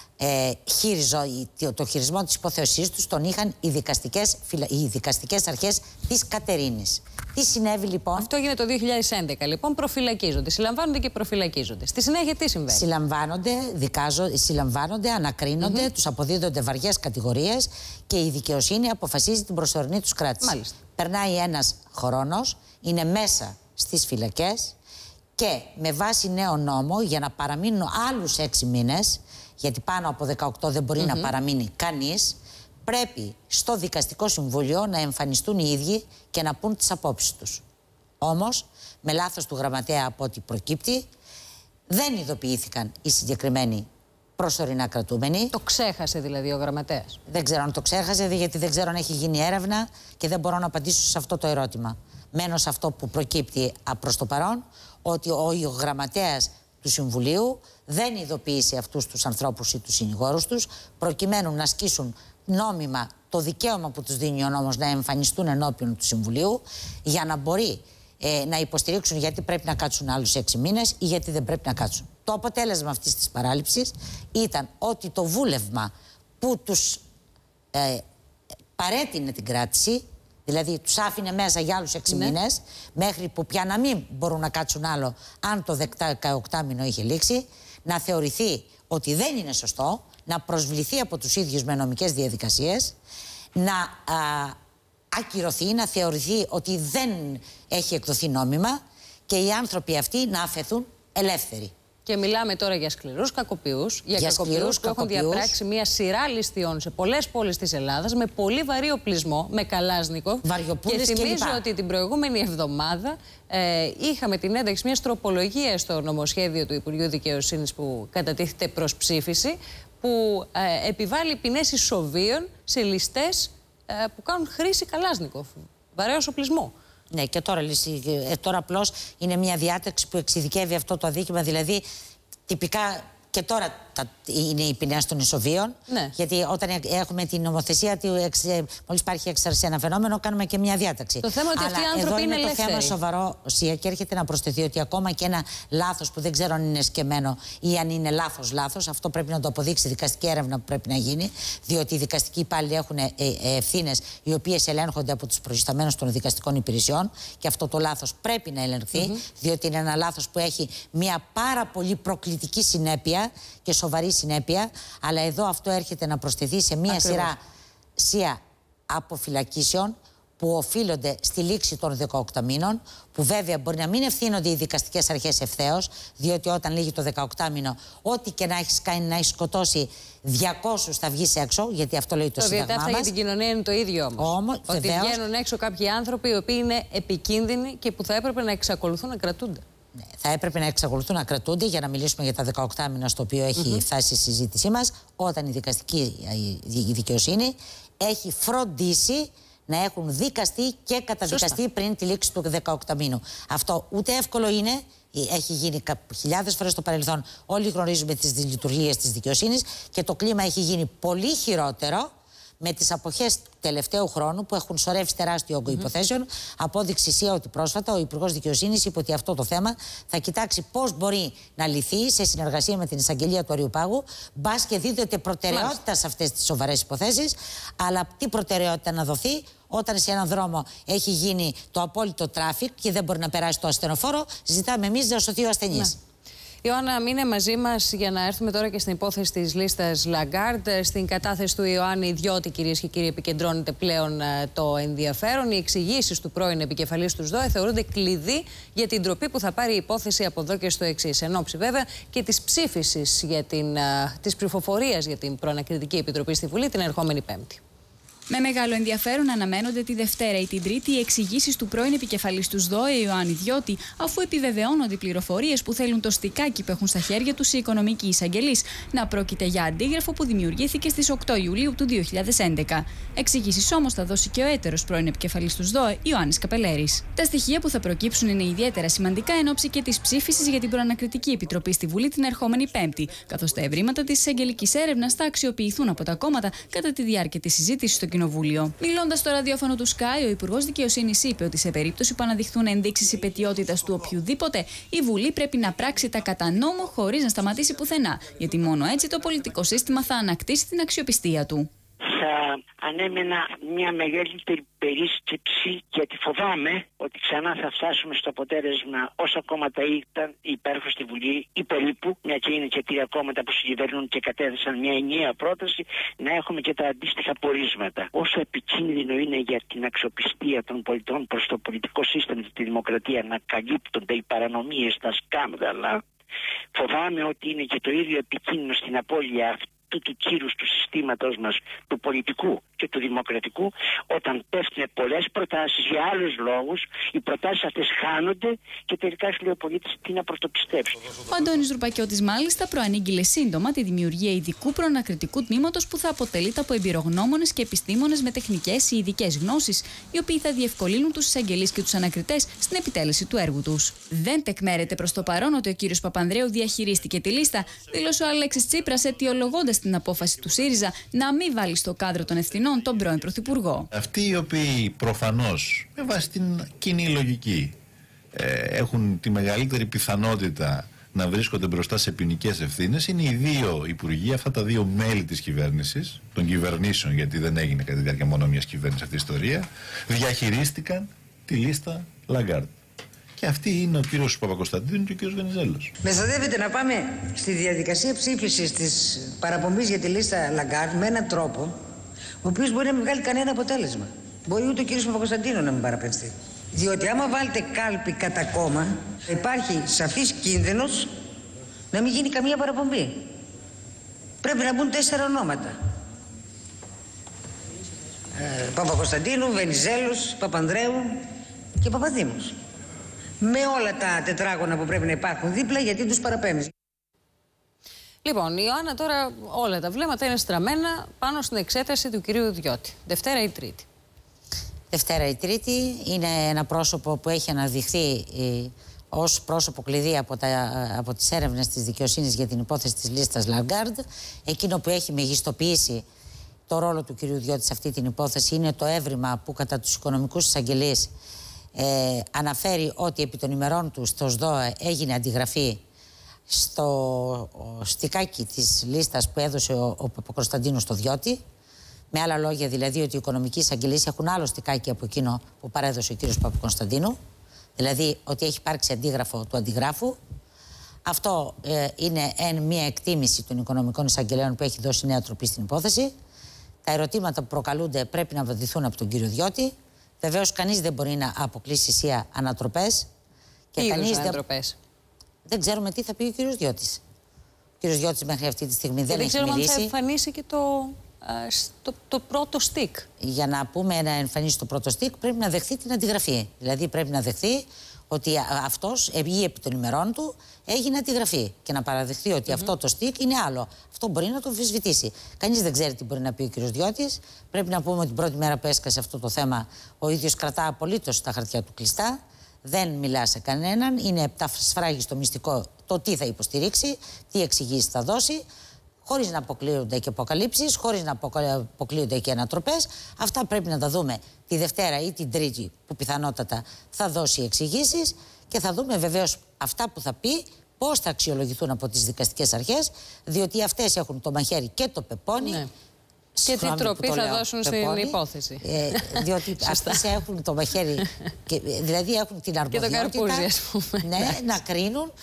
το χειρισμό της υπόθεσής τους τον είχαν οι δικαστικές αρχές της Κατερίνης. Τι συνέβη λοιπόν? Αυτό έγινε το 2011 λοιπόν, προφυλακίζονται, συλλαμβάνονται και προφυλακίζονται. Στη συνέχεια τι συμβαίνει? Συλλαμβάνονται, ανακρίνονται, τους αποδίδονται βαριές κατηγορίες και η δικαιοσύνη αποφασίζει την προσωρινή τους κράτηση. Μάλιστα. Περνάει ένας χρόνος, είναι μέσα στις φυλακές και με βάση νέο νόμο, για να παραμείνουν άλλους 6 μήνες, γιατί πάνω από 18 δεν μπορεί να παραμείνει κανείς, πρέπει στο δικαστικό συμβούλιο να εμφανιστούν οι ίδιοι και να πούν τις απόψεις τους. Όμως, με λάθος του γραμματέα από ό,τι προκύπτει, δεν ειδοποιήθηκαν οι συγκεκριμένοι προσωρινά κρατούμενοι. Το ξέχασε δηλαδή ο γραμματέας? Δεν ξέρω αν το ξέχασε, γιατί δεν ξέρω αν έχει γίνει έρευνα και δεν μπορώ να απαντήσω σε αυτό το ερώτημα. Μένω σε αυτό που προκύπτει προς το παρόν, ότι ο γραμματέας του Συμβουλίου δεν ειδοποίησε αυτούς τους ανθρώπους ή τους συνηγόρους τους, προκειμένου να ασκήσουν νόμιμα το δικαίωμα που τους δίνει ο νόμος να εμφανιστούν ενώπιον του Συμβουλίου, για να μπορεί να υποστηρίξουν γιατί πρέπει να κάτσουν άλλους 6 μήνες ή γιατί δεν πρέπει να κάτσουν. Το αποτέλεσμα αυτής της παράληψης ήταν ότι το βούλευμα που τους παρέτεινε την κράτηση, δηλαδή τους άφηνε μέσα για άλλους 6 μήνες, μέχρι που πια να μην μπορούν να κάτσουν άλλο αν το 18 μήνο είχε λήξει, να θεωρηθεί ότι δεν είναι σωστό, να προσβληθεί από τους ίδιους με νομικές διαδικασίες, να ακυρωθεί, να θεωρηθεί ότι δεν έχει εκδοθεί νόμιμα και οι άνθρωποι αυτοί να αφαιθούν ελεύθεροι. Και μιλάμε τώρα για σκληρούς κακοποιούς, για κακοποιούς που έχουν διαπράξει μια σειρά ληστειών σε πολλές πόλεις της Ελλάδας με πολύ βαρύ οπλισμό, με καλάσνικο. Βαριοπούδες και θυμίζω ότι την προηγούμενη εβδομάδα είχαμε την ένταξη μιας τροπολογίας στο νομοσχέδιο του Υπουργείου Δικαιοσύνης που κατατίθεται προς ψήφιση, που επιβάλλει ποινές ισοβίων σε ληστές που κάνουν χρήση καλάσνικο, βαρέως οπλισμό. Ναι, και τώρα απλώς είναι μια διάταξη που εξειδικεύει αυτό το αδίκημα, δηλαδή τυπικά και τώρα είναι οι ποινές των ισοβίων. Ναι. Γιατί όταν έχουμε την νομοθεσία, μόλις υπάρχει έξαρση σε ένα φαινόμενο, κάνουμε και μια διάταξη. Το θέμα είναι ότι αυτοί οι άνθρωποι είναι ελεύθεροι. Το θέμα σοβαρό, Σία, και έρχεται να προσθεθεί ότι ακόμα και ένα λάθος που δεν ξέρω αν είναι σκεμμένο ή αν είναι λάθος, αυτό πρέπει να το αποδείξει η δικαστική έρευνα που πρέπει να γίνει, διότι οι δικαστικοί υπάλληλοι έχουν ευθύνες οι οποίες ελέγχονται από τους προϊσταμένους των δικαστικών υπηρεσιών και αυτό το λάθος πρέπει να ελεγχθεί, διότι είναι ένα λάθος που έχει μια πάρα πολύ προκλητική συνέπεια και σοβαρή συνέπεια, αλλά εδώ αυτό έρχεται να προσθεθεί σε μία σειρά αποφυλακίσεων που οφείλονται στη λήξη των 18 μήνων, που βέβαια μπορεί να μην ευθύνονται οι δικαστικές αρχές ευθέως, διότι όταν λύγει το 18 μήνο, ό,τι και να έχεις κάνει, να έχεις σκοτώσει 200 θα βγεις έξω, γιατί αυτό λέει το Σύνταγμά μας. Το διατάφτα για την κοινωνία είναι το ίδιο όμως. Ότι βεβαίως, βγαίνουν έξω κάποιοι άνθρωποι οι οποίοι είναι επικίνδυνοι και που θα έπρεπε να εξακολουθούν να κρατούνται. Θα έπρεπε να εξακολουθούν να κρατούνται, για να μιλήσουμε για τα 18 μήνα στο οποίο έχει φτάσει η συζήτησή μας, όταν η δικαιοσύνη έχει φροντίσει να έχουν δικαστεί και καταδικαστεί πριν τη λήξη του 18 μήνου. Αυτό ούτε εύκολο είναι, έχει γίνει χιλιάδες φορές στο παρελθόν. Όλοι γνωρίζουμε τις λειτουργίες της δικαιοσύνης και το κλίμα έχει γίνει πολύ χειρότερο με τις αποχές τελευταίου χρόνου που έχουν σωρεύσει τεράστιο όγκο υποθέσεων. Απόδειξη ισχύει ότι πρόσφατα ο Υπουργός Δικαιοσύνης είπε ότι αυτό το θέμα θα κοιτάξει πώς μπορεί να λυθεί σε συνεργασία με την εισαγγελία του Αριουπάγου. Μπας και δίδεται προτεραιότητα σε αυτές τις σοβαρές υποθέσεις, αλλά τι προτεραιότητα να δοθεί όταν σε έναν δρόμο έχει γίνει το απόλυτο τράφικ και δεν μπορεί να περάσει το ασθενοφόρο, ζητάμε εμείς να σωθεί ο ασθενής. Ιωάννα, μείνε μαζί μας για να έρθουμε τώρα και στην υπόθεση της λίστας Λαγκάρντ. Στην κατάθεση του Ιωάννη Ιδιώτη, κυρίες και κύριοι, επικεντρώνεται πλέον το ενδιαφέρον. Οι εξηγήσεις του πρώην επικεφαλής του ΣΔΟΕ θεωρούνται κλειδί για την τροπή που θα πάρει η υπόθεση από εδώ και στο εξής. Εν ώψη βέβαια και της ψήφισης της ψηφοφορίας για την Προανακριτική Επιτροπή στη Βουλή την ερχόμενη Πέμπτη. Με μεγάλο ενδιαφέρον αναμένονται τη Δευτέρα ή την Τρίτη οι εξηγήσεις του πρώην επικεφαλής του ΣΔΟΕ, Ιωάννη Ιδιώτη, αφού επιβεβαιώνονται οι πληροφορίες που θέλουν το στικάκι που έχουν στα χέρια τους οι οικονομικοί εισαγγελείς να πρόκειται για αντίγραφο που δημιουργήθηκε στις 8 Ιουλίου του 2011. Εξηγήσεις όμως θα δώσει και ο έτερος πρώην επικεφαλής του ΣΔΟΕ, Ιωάννης Καπελέρης. Τα στοιχεία που θα προκύψουν είναι ιδιαίτερα σημαντικά εν ώψη και της ψήφισης για την Προανακριτική Επιτροπή στη Βουλή την ερχόμενη Πέμπτη, καθώς τα ευρήματα της εισαγγελικής έρευνας θα αξιοποιηθούν από τα κόμματα κατά τη διάρκεια της συζήτησης στο Κοινοβούλιο. Μιλώντας στο ραδιόφωνο του Sky, ο Υπουργός Δικαιοσύνης είπε ότι σε περίπτωση που αναδειχθούν ενδείξεις υπαιτιότητας του οποιουδήποτε, η Βουλή πρέπει να πράξει τα κατά νόμο χωρίς να σταματήσει πουθενά, γιατί μόνο έτσι το πολιτικό σύστημα θα ανακτήσει την αξιοπιστία του. Θα ανέμενα μια μεγαλύτερη περίσκεψη, γιατί φοβάμαι ότι ξανά θα φτάσουμε στο αποτέλεσμα όσα κόμματα υπάρχουν στη Βουλή ή περίπου, μια και είναι και τρία κόμματα που συγκυβερνούν και κατέθεσαν μια ενιαία πρόταση, να έχουμε και τα αντίστοιχα πορίσματα. Όσο επικίνδυνο είναι για την αξιοπιστία των πολιτών προς το πολιτικό σύστημα και τη δημοκρατία να καλύπτονται οι παρανομίες, τα σκάνδαλα, φοβάμαι ότι είναι και το ίδιο επικίνδυνο στην απώλεια του κύρους του συστήματος μας, του πολιτικού και του δημοκρατικού, όταν πέφτουν πολλές προτάσεις για άλλους λόγους, οι προτάσεις αυτές χάνονται και τελικά σου λέει ο πολίτης τι να πρωτοπιστέψει. Ο Αντώνης Ρουπακιώτης μάλιστα προανήγγειλε σύντομα τη δημιουργία ειδικού προανακριτικού τμήματος που θα αποτελείται από εμπειρογνώμονες και επιστήμονες με τεχνικές ή ειδικές γνώσεις, οι οποίοι θα διευκολύνουν τους εισαγγελείς και τους ανακριτές στην επιτέλεση του έργου τους. Δεν τεκμέρεται προς το παρόν ότι ο κύριος Παπανδρέου διαχειρίστηκε τη λίστα, δήλωσε ο Αλέξης Τσίπρας αιτιολογώντας την απόφαση του ΣΥΡΙΖΑ να μην βάλει στο κάδρο των ευθυνών τον πρώην Πρωθυπουργό. Αυτοί οι οποίοι προφανώς με βάση την κοινή λογική έχουν τη μεγαλύτερη πιθανότητα να βρίσκονται μπροστά σε ποινικές ευθύνες είναι οι δύο υπουργοί, αυτά τα δύο μέλη της κυβέρνησης, των κυβερνήσεων, γιατί δεν έγινε κατά τη διάρκεια μόνο μιας κυβέρνησης αυτή η ιστορία, διαχειρίστηκαν τη λίστα Λαγκάρντ. Και αυτοί είναι ο κύριος Παπακοσταντίνου και ο κύριος Βενιζέλος. Μεσοδεύεται να πάμε στη διαδικασία ψήφισης της παραπομπής για τη λίστα Λαγκάρντ με έναν τρόπο ο οποίος μπορεί να μην βγάλει κανένα αποτέλεσμα. Μπορεί ούτε ο κύριος Παπακοσταντίνου να μην παραπενστεί. Διότι άμα βάλετε κάλπη κατά κόμμα, υπάρχει σαφής κίνδυνος να μην γίνει καμία παραπομπή. Πρέπει να μπουν 4 ονόματα. Παπακοσταντίνου, Βενιζέλος, Παπανδρέου και Παπαδήμος. Με όλα τα τετράγωνα που πρέπει να υπάρχουν δίπλα, γιατί τους παραπέμπει. Λοιπόν, η Ιωάννα τώρα όλα τα βλέμματα είναι στραμμένα πάνω στην εξέταση του κυρίου Ιδιώτη. Δευτέρα ή Τρίτη. Δευτέρα ή Τρίτη είναι ένα πρόσωπο που έχει αναδειχθεί ως πρόσωπο κλειδί από τις έρευνες της δικαιοσύνης για την υπόθεση της λίστας Λαγκάρντ. Εκείνο που έχει μεγιστοποιήσει το ρόλο του κυρίου Ιδιώτη σε αυτή την υπόθεση είναι το έβριμα που κατά τους οικονομικούς εισαγγελείς αναφέρει ότι επί των ημερών του στο ΣΔΟΕ έγινε αντιγραφή στο στικάκι της λίστας που έδωσε ο Παπακοσταντίνου στο Διώτη. Με άλλα λόγια, δηλαδή, ότι οι οικονομικοί εισαγγελείς έχουν άλλο στικάκι από εκείνο που παρέδωσε ο κύριος Παπακοσταντίνου. Δηλαδή, ότι έχει υπάρξει αντίγραφο του αντιγράφου. Αυτό είναι μια εκτίμηση των οικονομικών εισαγγελέων που έχει δώσει νέα τροπή στην υπόθεση. Τα ερωτήματα που προκαλούνται πρέπει να απαντηθούν από τον κύριο Διώτη. Βεβαίως, κανείς δεν μπορεί να αποκλείσει σία ανατροπές. Τι είδους ανατροπές? Δεν ξέρουμε τι θα πει ο κύριος Διώτης. Ο κύριος Διώτης μέχρι αυτή τη στιγμή δεν έχει μιλήσει. Δεν ξέρουμε αν θα εμφανίσει και το το πρώτο στικ. Για να πούμε να εμφανίσει το πρώτο στικ, πρέπει να δεχθεί την αντιγραφή. Δηλαδή πρέπει να δεχθεί ότι αυτός ή επί των ημερών του έγινε αντιγραφή και να παραδεχθεί ότι αυτό το στικ είναι άλλο. Αυτό μπορεί να το αμφισβητήσει. Κανείς δεν ξέρει τι μπορεί να πει ο κ. Διώτης. Πρέπει να πούμε ότι την πρώτη μέρα που έσκασε αυτό το θέμα, ο ίδιος κρατά απολύτως τα χαρτιά του κλειστά. Δεν μιλά σε κανέναν. Είναι σφράγιστο μυστικό το τι θα υποστηρίξει, τι εξηγήσεις θα δώσει, χωρίς να αποκλείονται και αποκαλύψεις, χωρίς να αποκλείονται και ανατροπές. Αυτά πρέπει να τα δούμε τη Δευτέρα ή την Τρίτη, που πιθανότατα θα δώσει εξηγήσεις, και θα δούμε βεβαίως αυτά που θα πει, πώς θα αξιολογηθούν από τις δικαστικές αρχές, διότι αυτές έχουν το μαχαίρι και το πεπόνι. Ναι. Και τι τροπή θα δώσουν στην υπόθεση. Διότι αυτές έχουν το μαχαίρι, δηλαδή έχουν την αρμοδιότητα και το καρπούζι, ας πούμε. Ναι, να κρίνουν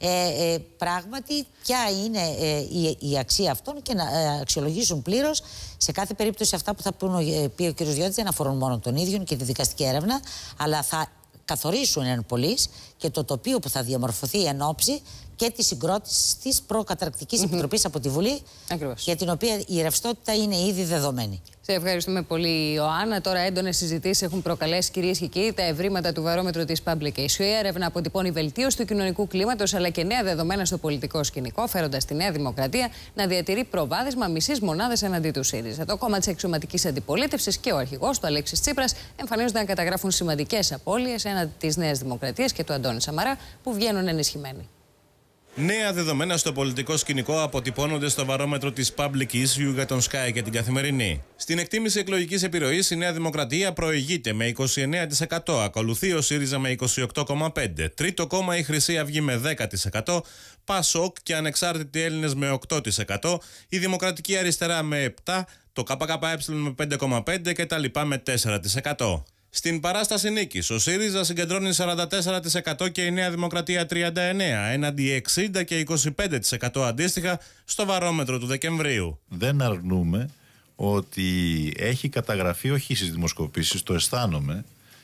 πράγματι ποια είναι η αξία αυτών και να αξιολογήσουν πλήρως σε κάθε περίπτωση αυτά που θα πει ο κ. Διώτης. Δεν αφορούν μόνο τον ίδιο και τη δικαστική έρευνα, αλλά θα καθορίσουν εν πολλοίς και το τοπίο που θα διαμορφωθεί εν ώψη και τη συγκρότηση της προκαταρκτικής επιτροπής από τη Βουλή, για την οποία η ρευστότητα είναι ήδη δεδομένη. Σε ευχαριστούμε πολύ, Ιωάννα. Τώρα, έντονες συζητήσεις έχουν προκαλέσει, κυρίες και κύριοι, τα ευρήματα του βαρόμετρου της Publication. Η έρευνα αποτυπώνει βελτίωση του κοινωνικού κλίματος αλλά και νέα δεδομένα στο πολιτικό σκηνικό, φέροντας τη Νέα Δημοκρατία να διατηρεί προβάδισμα μισής μονάδας εναντί του ΣΥΡΙΖΑ. Το κόμμα της εξωματικής αντιπολίτευσης και ο αρχηγός του, Αλέξης Τσίπρας, εμφανίζονται να καταγράφουν σημαντικές απώλειες έναντι της Νέας Δημοκρατίας και του Αντώνη Σαμαρά, που βγαίνουν ενισχυμένοι. Νέα δεδομένα στο πολιτικό σκηνικό αποτυπώνονται στο βαρόμετρο της Public Issue για τον Sky και την Καθημερινή. Στην εκτίμηση εκλογικής επιρροής, η Νέα Δημοκρατία προηγείται με 29%, ακολουθεί ο ΣΥΡΙΖΑ με 28,5%, τρίτο κόμμα η Χρυσή Αυγή με 10%, ΠΑΣΟΚ και Ανεξάρτητοι Έλληνες με 8%, η Δημοκρατική Αριστερά με 7%, το ΚΚΕ με 5,5% και τα λοιπά με 4%. Στην παράσταση νίκης, ο ΣΥΡΙΖΑ συγκεντρώνει 44% και η Νέα Δημοκρατία 39%, έναντι 60% και 25% αντίστοιχα στο βαρόμετρο του Δεκεμβρίου. Δεν αρνούμε ότι έχει καταγραφεί, όχι στις δημοσκοπήσεις, το αισθάνομαι,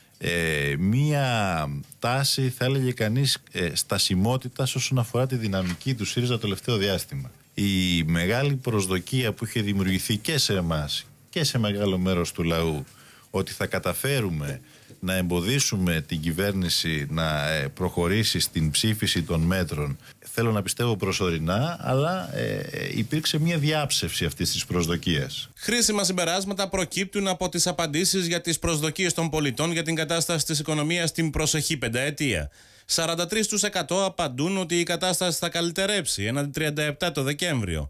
μία τάση, θα έλεγε κανείς, στασιμότητας όσον αφορά τη δυναμική του ΣΥΡΙΖΑ το τελευταίο διάστημα. Η μεγάλη προσδοκία που είχε δημιουργηθεί και σε εμάς και σε μεγάλο μέρος του λαού, ότι θα καταφέρουμε να εμποδίσουμε την κυβέρνηση να προχωρήσει στην ψήφιση των μέτρων, θέλω να πιστεύω προσωρινά, αλλά υπήρξε μια διάψευση αυτής της προσδοκίας. Χρήσιμα συμπεράσματα προκύπτουν από τις απαντήσεις για τις προσδοκίες των πολιτών για την κατάσταση της οικονομίας στην προσεχή πενταετία. 43% απαντούν ότι η κατάσταση θα καλυτερέψει, έναντι 37% το Δεκέμβριο.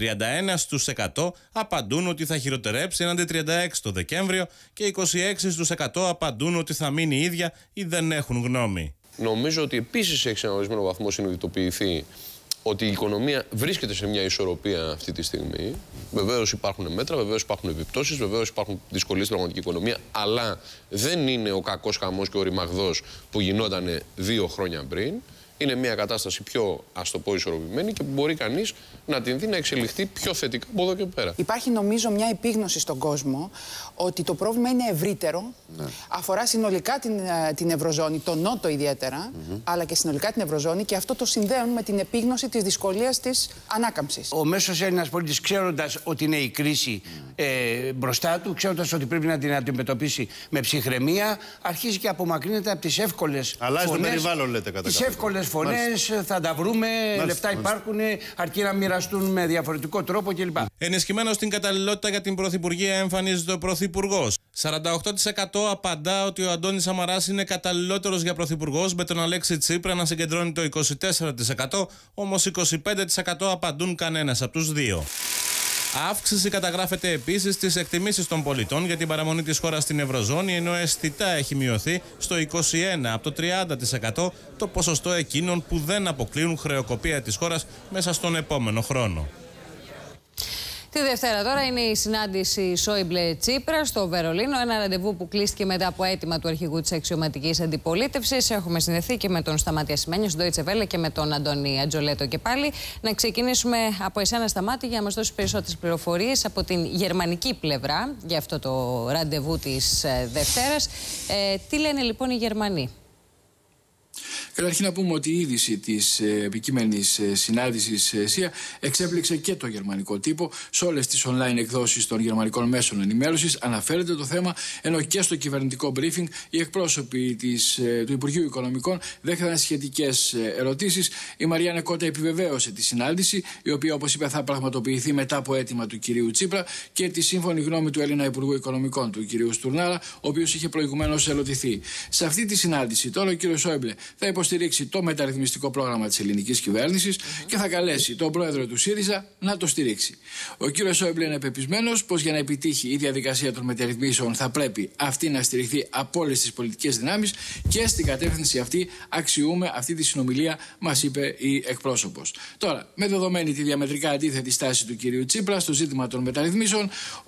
31% απαντούν ότι θα χειροτερέψει, έναντι 36% το Δεκέμβριο, και 26% απαντούν ότι θα μείνει ίδια ή δεν έχουν γνώμη. Νομίζω ότι επίσης έχει σε ένα ορισμένο βαθμό συνειδητοποιηθεί ότι η οικονομία βρίσκεται σε μια ισορροπία αυτή τη στιγμή. Βεβαίως υπάρχουν μέτρα, βεβαίως υπάρχουν επιπτώσεις, βεβαίως υπάρχουν δυσκολίες στην πραγματική οικονομία, αλλά δεν είναι ο κακός χαμός και ο ρημαγδός που γινόταν 2 χρόνια πριν. Είναι μια κατάσταση πιο, ας το πω, ισορροπημένη και που μπορεί κανείς να την δει να εξελιχθεί πιο θετικά από εδώ και πέρα. Υπάρχει, νομίζω, μια επίγνωση στον κόσμο ότι το πρόβλημα είναι ευρύτερο. Ναι. Αφορά συνολικά την Ευρωζώνη, τον Νότο ιδιαίτερα, αλλά και συνολικά την Ευρωζώνη, και αυτό το συνδέουν με την επίγνωση της δυσκολίας της ανάκαμψης. Ο μέσος Έλληνας πολίτης, ξέροντας ότι είναι η κρίση μπροστά του, ξέροντας ότι πρέπει να την αντιμετωπίσει με ψυχραιμία, αρχίζει και απομακρύνεται από τις εύκολες φωνές. Αλλάζει το περιβάλλον, λέτε, κατά τις εύκολες φωνές, θα τα βρούμε, λεφτά υπάρχουν, αρκεί να μοιραστούν με διαφορετικό τρόπο κλπ. Ενισχυμένο στην καταλληλότητα για την Πρωθυπουργία εμφανίζεται ο Πρωθυπουργός. 48% απαντά ότι ο Αντώνης Σαμαράς είναι καταλληλότερος για Πρωθυπουργός, με τον Αλέξη Τσίπρα να συγκεντρώνει το 24%, όμως 25% απαντούν κανένας από τους δύο. Αύξηση καταγράφεται επίσης στις εκτιμήσεις των πολιτών για την παραμονή της χώρας στην Ευρωζώνη, ενώ αισθητά έχει μειωθεί στο 21% από το 30% το ποσοστό εκείνων που δεν αποκλείουν χρεοκοπία της χώρας μέσα στον επόμενο χρόνο. Τη Δευτέρα τώρα είναι η συνάντηση Σόιμπλε-Τσίπρα στο Βερολίνο. Ένα ραντεβού που κλείστηκε μετά από αίτημα του αρχηγού της αξιωματικής αντιπολίτευσης. Έχουμε συνδεθεί και με τον Σταμάτη Ασημένιο, στον Deutsche Welle, και με τον Αντώνη Ατζολέτο και πάλι. Να ξεκινήσουμε από εσένα, Σταμάτη, για να μας δώσεις περισσότερες πληροφορίες από την γερμανική πλευρά για αυτό το ραντεβού της Δευτέρας. Τι λένε λοιπόν οι Γερμανοί? Καταρχήν να πούμε ότι η είδηση της επικείμενης συνάντησης ΣΥΑ εξέπληξε και το γερμανικό τύπο. Σε όλες τις online εκδόσεις των γερμανικών μέσων ενημέρωσης αναφέρεται το θέμα, ενώ και στο κυβερνητικό briefing οι εκπρόσωποι του Υπουργείου Οικονομικών δέχονταν σχετικές ερωτήσεις. Η Μαριάννα Κότα επιβεβαίωσε τη συνάντηση, η οποία, όπως είπε, θα πραγματοποιηθεί μετά από αίτημα του κυρίου Τσίπρα και τη σύμφωνη γνώμη του Έλληνα Υπουργού Οικονομικών, του κυρίου Στουρνάρα, ο οποίος είχε προηγουμένως ερωτηθεί. Σε αυτή τη συνάντηση τώρα ο κύριος Σόιμπλε θα υποστηρίξει το μεταρρυθμιστικό πρόγραμμα της ελληνικής κυβέρνησης και θα καλέσει τον πρόεδρο του ΣΥΡΙΖΑ να το στηρίξει. Ο κύριος Σόιμπλε είναι πεπισμένος πως για να επιτύχει η διαδικασία των μεταρρυθμίσεων θα πρέπει αυτή να στηριχθεί από όλες τις πολιτικές δυνάμεις και στην κατεύθυνση αυτή αξιούμε αυτή τη συνομιλία, μας είπε η εκπρόσωπος. Τώρα, με δεδομένη τη διαμετρικά αντίθετη στάση του κυρίου Τσίπρα στο ζήτημα των μεταρρυθμίσεων,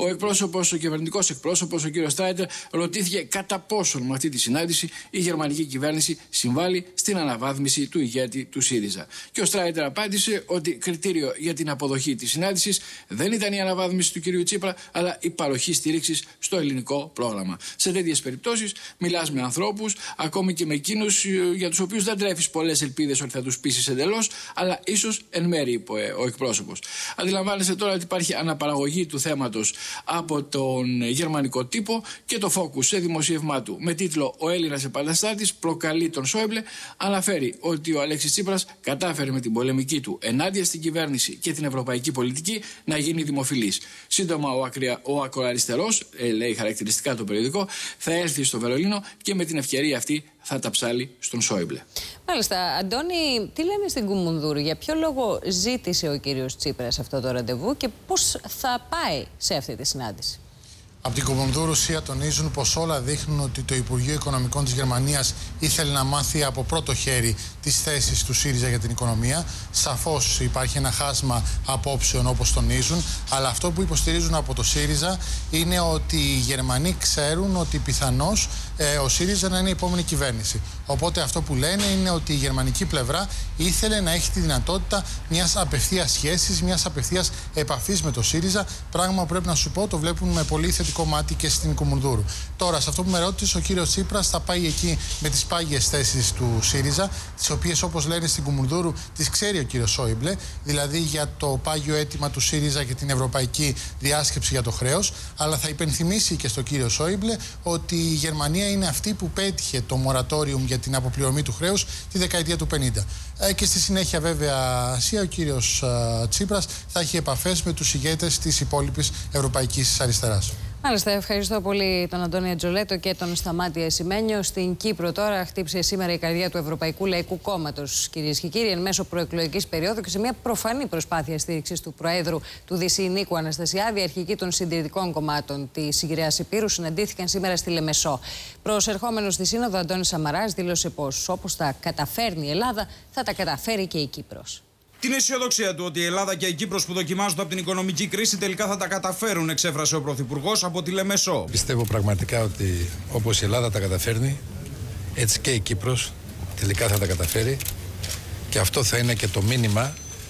ο κυβερνητικός εκπρόσωπος, ο κύριος Στράιτερ, ρωτήθηκε κατά πόσον με αυτή τη συνάντηση η γερμανική κυβέρνηση συμβάλλει στην αναβάθμιση του ηγέτη του ΣΥΡΙΖΑ. Και ο Στράιτερ απάντησε ότι κριτήριο για την αποδοχή της συνάντησης δεν ήταν η αναβάθμιση του κυρίου Τσίπρα, αλλά η παροχή στήριξης στο ελληνικό πρόγραμμα. Σε τέτοιες περιπτώσεις μιλάς με ανθρώπους, ακόμη και με εκείνους για τους οποίους δεν τρέφεις πολλές ελπίδες ότι θα τους πείσεις εντελώς, αλλά ίσως εν μέρει, είπε ο εκπρόσωπος. Αντιλαμβάνεσαι τώρα ότι υπάρχει αναπαραγωγή του θέματος από τον γερμανικό τύπο και το Focus σε δημοσίευμά του με τίτλο «Ο Έλληνας επαναστάτης προκαλεί τον Σόιμπλε» αναφέρει ότι ο Αλέξης Τσίπρας κατάφερε με την πολεμική του ενάντια στην κυβέρνηση και την ευρωπαϊκή πολιτική να γίνει δημοφιλής. Σύντομα ο ακροαριστερός, λέει χαρακτηριστικά το περιοδικό, θα έρθει στο Βερολίνο και με την ευκαιρία αυτή θα τα ψάλει στον Σόιμπλε. Μάλιστα. Αντώνη, τι λένε στην Κουμουνδούρου, για ποιο λόγο ζήτησε ο κύριος Τσίπρας αυτό το ραντεβού και πώς θα πάει σε αυτή τη συνάντηση? Από την Κουμουνδούρου ΣΥΑ τονίζουν πως όλα δείχνουν ότι το Υπουργείο Οικονομικών της Γερμανίας ήθελε να μάθει από πρώτο χέρι τις θέσεις του ΣΥΡΙΖΑ για την οικονομία. Σαφώς υπάρχει ένα χάσμα απόψεων όπως τονίζουν, αλλά αυτό που υποστηρίζουν από το ΣΥΡΙΖΑ είναι ότι οι Γερμανοί ξέρουν ότι πιθανώς ο ΣΥΡΙΖΑ να είναι η επόμενη κυβέρνηση. Οπότε αυτό που λένε είναι ότι η γερμανική πλευρά ήθελε να έχει τη δυνατότητα μιας απευθείας σχέσης, μιας απευθείας επαφής με το ΣΥΡΙΖΑ. Πράγμα που πρέπει να σου πω, το βλέπουν με πολύ θετικό μάτι και στην Κουμουνδούρου. Τώρα, σε αυτό που με ρώτησε, ο κύριος Τσίπρας θα πάει εκεί με τις πάγιες θέσεις του ΣΥΡΙΖΑ, τις οποίες, όπως λένε στην Κουμουνδούρου, τις ξέρει ο κύριος Σόιμπλε, δηλαδή για το πάγιο αίτημα του ΣΥΡΙΖΑ και την ευρωπαϊκή διάσκεψη για το χρέος. Αλλά θα υπενθυμίσει και στον κύριο Σόιμπλε ότι η Γερμανία είναι αυτή που πέτυχε το μορατόριουμ για την αποπληρωμή του χρέους τη δεκαετία του 50. Και στη συνέχεια, βέβαια, ο κύριος Τσίπρας θα έχει επαφές με τους ηγέτες της υπόλοιπης ευρωπαϊκής αριστεράς. Μάλιστα, ευχαριστώ πολύ τον Αντώνη Ατζολέτο και τον Σταμάτη Ασημένιο. Στην Κύπρο τώρα χτύπησε σήμερα η καρδιά του Ευρωπαϊκού Λαϊκού Κόμματος, κυρίες και κύριοι, εν μέσω προεκλογικής περίοδου και σε μια προφανή προσπάθεια στήριξης του Προέδρου του ΔΣ Νίκου Αναστασιάδη. Αρχηγοί των συντηρητικών κομμάτων της Ιγυραιάς Υπήρου συναντήθηκαν σήμερα στη Λεμεσό. Προσερχόμενος στη Σύνοδο, Αντώνης Σαμαράς δήλωσε πως όπως τα καταφέρνει η Ελλάδα, θα τα καταφέρει και η Κύπρος. Την αισιοδοξία του ότι η Ελλάδα και η Κύπρος που δοκιμάζονται από την οικονομική κρίση τελικά θα τα καταφέρουν, εξέφρασε ο Πρωθυπουργός από τη Λεμεσό. Πιστεύω πραγματικά ότι όπως η Ελλάδα τα καταφέρνει, έτσι και η Κύπρος τελικά θα τα καταφέρει και αυτό θα είναι και το μήνυμα,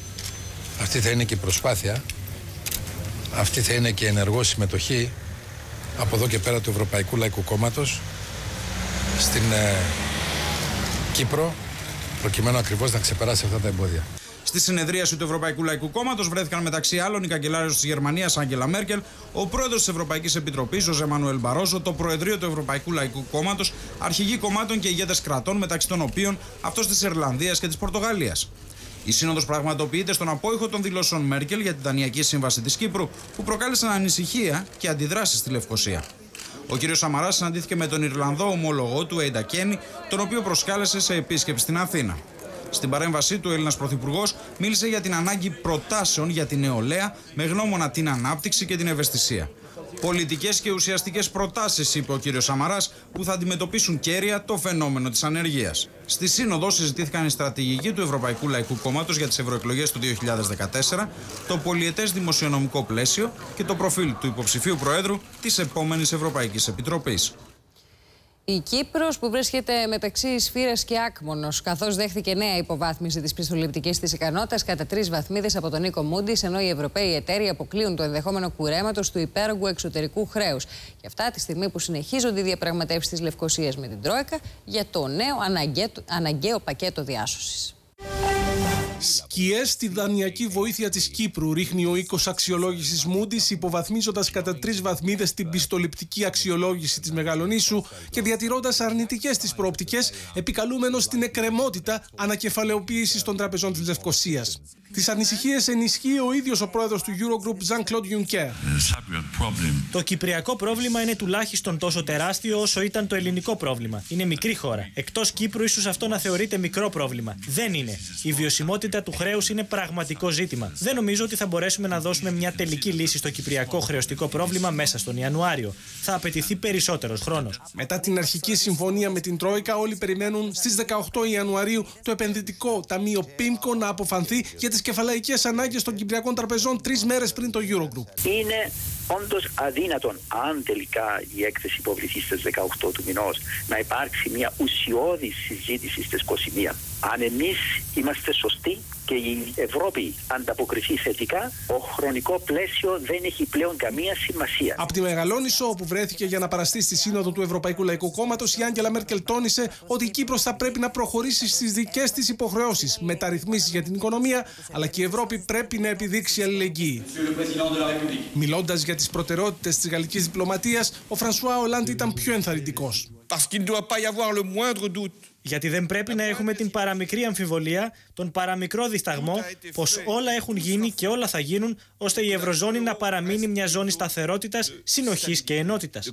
αυτή θα είναι και η προσπάθεια, αυτή θα είναι και η ενεργό συμμετοχή από εδώ και πέρα του Ευρωπαϊκού Λαϊκού Κόμματος στην Κύπρο, προκειμένου ακριβώς να ξεπεράσει αυτά τα εμπόδια. Στη συνεδρίαση του Ευρωπαϊκού Λαϊκού Κόμματος βρέθηκαν μεταξύ άλλων η καγκελάριος της Γερμανίας Άγγελα Μέρκελ, ο πρόεδρος της Ευρωπαϊκής Επιτροπής Ζωζέ Μανουέλ Μπαρόζο, το Προεδρείο του Ευρωπαϊκού Λαϊκού Κόμματος, αρχηγοί κομμάτων και ηγέτες κρατών, μεταξύ των οποίων αυτός της Ιρλανδίας και της Πορτογαλίας. Η σύνοδος πραγματοποιείται στον απόϊχο των δηλώσεων Μέρκελ για την Δανειακή Σύμβαση της Κύπρου, που προκάλεσαν ανησυχία και αντιδράσεις στη Λευκοσία. Ο κ. Σαμαράς συναντήθηκε με τον Ιρλανδό ομόλογό του Έιντα Κένι, τον οποίο προσκάλεσε σε επίσκεψη στην Αθήνα. Στην παρέμβασή του, ο Έλληνας Πρωθυπουργός μίλησε για την ανάγκη προτάσεων για την νεολαία με γνώμονα την ανάπτυξη και την ευαισθησία. Πολιτικές και ουσιαστικές προτάσεις, είπε ο κ. Σαμαράς, που θα αντιμετωπίσουν κέρια το φαινόμενο της ανεργίας. Στη Σύνοδο συζητήθηκαν η στρατηγική του Ευρωπαϊκού Λαϊκού Κόμματος για τις ευρωεκλογές του 2014, το πολυετές δημοσιονομικό πλαίσιο και το προφίλ του υποψηφίου Προέδρου της επόμενης Ευρωπαϊκής Επιτροπής. Η Κύπρος που βρίσκεται μεταξύ σφύρας και άκμονος, καθώς δέχθηκε νέα υποβάθμιση της πιστοληπτικής της ικανότητας κατά 3 βαθμίδες από τον Νίκο Μούντις, ενώ οι Ευρωπαίοι εταίροι αποκλείουν το ενδεχόμενο κουρέματος του υπέρογκου εξωτερικού χρέους. Και αυτά τη στιγμή που συνεχίζονται οι διαπραγματεύσεις της Λευκωσίας με την Τρόικα για το νέο αναγκαίο πακέτο διάσωσης. Σκιές στη δανειακή βοήθεια της Κύπρου, ρίχνει ο οίκος αξιολόγησης Moody's, υποβαθμίζοντας κατά 3 βαθμίδες την πιστοληπτική αξιολόγηση της Μεγαλονήσου και διατηρώντας αρνητικές τις προοπτικές, επικαλούμενος την εκκρεμότητα ανακεφαλαιοποίησης των τραπεζών της Λευκωσίας. Τις ανησυχίες ενισχύει ο ίδιος ο πρόεδρος του Eurogroup, Jean-Claude Juncker. Το κυπριακό πρόβλημα είναι τουλάχιστον τόσο τεράστιο όσο ήταν το ελληνικό πρόβλημα. Είναι μικρή χώρα. Εκτός Κύπρου, ίσως αυτό να θεωρείται μικρό πρόβλημα. Δεν είναι. Η βιωσιμότητα του χρέους είναι πραγματικό ζήτημα. Δεν νομίζω ότι θα μπορέσουμε να δώσουμε μια τελική λύση στο κυπριακό χρεωστικό πρόβλημα μέσα στον Ιανουάριο. Θα απαιτηθεί περισσότερος χρόνος. Μετά την αρχική συμφωνία με την Τρόικα, όλοι περιμένουν στις 18 Ιανουαρίου το επενδυτικό ταμείο PIMCO να αποφανθεί για τις κεφαλαϊκές ανάγκες των κυπριακών τραπεζών 3 μέρες πριν το Eurogroup. Είναι όντως αδύνατον, αν τελικά η έκθεση υποβληθεί στις 18 του μηνός, να υπάρξει μια ουσιώδη συζήτηση στις 21. Αν εμείς είμαστε σωστοί και η Ευρώπη ανταποκριθεί θετικά, ο χρονικό πλαίσιο δεν έχει πλέον καμία σημασία. Από τη Μεγαλόνησο, όπου βρέθηκε για να παραστεί στη Σύνοδο του Ευρωπαϊκού Λαϊκού Κόμματος, η Άγγελα Μέρκελ τόνισε ότι η Κύπρος θα πρέπει να προχωρήσει στις δικές της υποχρεώσεις, μεταρρυθμίσεις για την οικονομία, αλλά και η Ευρώπη πρέπει να επιδείξει αλληλεγγύη. Μιλώντας για τις προτεραιότητες της γαλλικής διπλωματίας, ο Φρανσουά Ολάντ ήταν πιο ενθαρρυντικός. Γιατί δεν πρέπει να έχουμε την παραμικρή αμφιβολία, τον παραμικρό δισταγμό πως όλα έχουν γίνει και όλα θα γίνουν, ώστε η Ευρωζώνη να παραμείνει μια ζώνη σταθερότητας, συνοχής και ενότητας.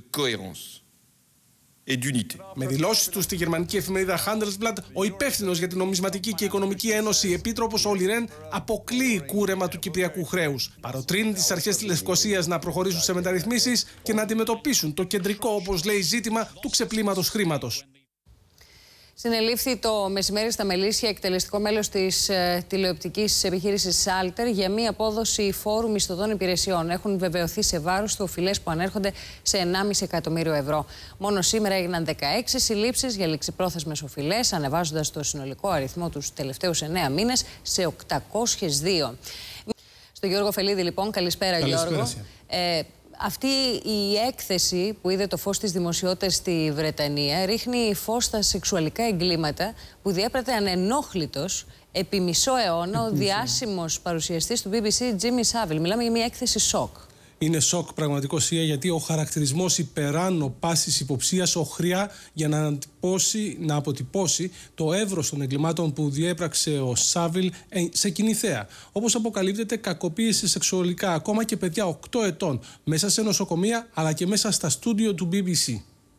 Με δηλώσεις του στη γερμανική εφημερίδα Handelsblatt, ο υπεύθυνος για την Νομισματική και Οικονομική Ένωση, επίτροπος Όλι Ρεν, αποκλείει κούρεμα του κυπριακού χρέους. Παροτρύνει τις αρχές της Λευκωσίας να προχωρήσουν σε μεταρρυθμίσεις και να αντιμετωπίσουν το κεντρικό, όπως λέει, ζήτημα του ξεπλήματος χρήματος. Συνελήφθη το μεσημέρι στα Μελίσια εκτελεστικό μέλος της τηλεοπτικής επιχείρησης Alter για μη απόδοση φόρου μισθωτών υπηρεσιών. Έχουν βεβαιωθεί σε βάρος του οφειλές που ανέρχονται σε 1,5 εκατομμύριο ευρώ. Μόνο σήμερα έγιναν 16 συλλήψεις για ληξιπρόθεσμες οφειλές, ανεβάζοντας το συνολικό αριθμό τους τελευταίους 9 μήνες σε 802. Στο Γιώργο Φελίδη, λοιπόν, καλησπέρα Γιώργο. Αυτή η έκθεση που είδε το φως της δημοσιότητας στη Βρετανία ρίχνει φως στα σεξουαλικά εγκλήματα που διέπρατε ανενόχλητος επί μισό αιώνα ο διάσημος παρουσιαστής του BBC Jimmy Savile. Μιλάμε για μια έκθεση σοκ. Είναι σοκ πραγματικό, Σία, γιατί ο χαρακτηρισμός υπεράνω πάσης υποψίας οχριά για να αποτυπώσει το εύρος των εγκλημάτων που διέπραξε ο Σάβιλ σε κοινή θέα. Όπως αποκαλύπτεται, κακοποίησε σεξουαλικά ακόμα και παιδιά 8 ετών μέσα σε νοσοκομεία αλλά και μέσα στα στούντιο του BBC.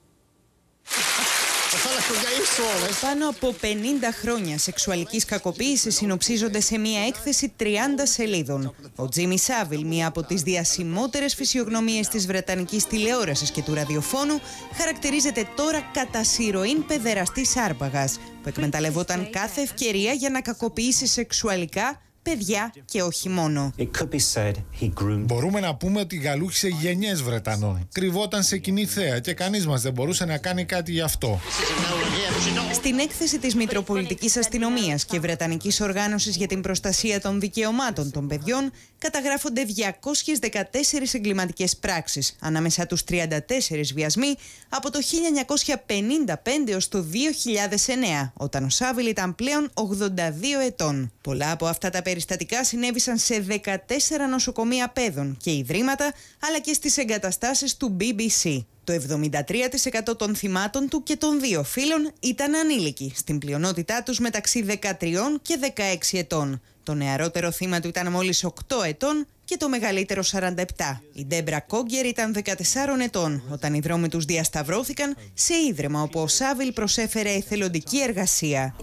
Πάνω από 50 χρόνια σεξουαλικής κακοποίησης συνοψίζονται σε μια έκθεση 30 σελίδων. Ο Τζίμι Σάβιλ, μία από τις διασημότερες φυσιογνωμίες της βρετανικής τηλεόρασης και του ραδιοφώνου, χαρακτηρίζεται τώρα κατά συρροήν παιδεραστής άρπαγας, που εκμεταλλευόταν κάθε ευκαιρία για να κακοποιήσει σεξουαλικά παιδιά και όχι μόνο. Μπορούμε να πούμε ότι γαλούχησε γενιές Βρετανών. Κρυβόταν σε κοινή θέα και κανείς μας δεν μπορούσε να κάνει κάτι γι' αυτό. Στην έκθεση της Μητροπολιτικής Αστυνομίας και Βρετανικής Οργάνωσης για την Προστασία των Δικαιωμάτων των Παιδιών καταγράφονται 214 εγκληματικές πράξεις, ανάμεσα τους 34 βιασμοί από το 1955 έως το 2009, όταν ο Σάβιλ ήταν πλέον 82 ετών. Πολλά από αυτά τα περιστατικά συνέβησαν σε 14 νοσοκομεία παιδών και ιδρύματα, αλλά και στις εγκαταστάσεις του BBC. Το 73% των θυμάτων του και των 2 φίλων ήταν ανήλικοι, στην πλειονότητά τους μεταξύ 13 και 16 ετών. Το νεαρότερο θύμα του ήταν μόλις 8 ετών και το μεγαλύτερο 47. Η Ντέμπρα Κόγκερ ήταν 14 ετών όταν οι δρόμοι τους διασταυρώθηκαν σε ίδρυμα όπου ο Σάβιλ προσέφερε εθελοντική εργασία.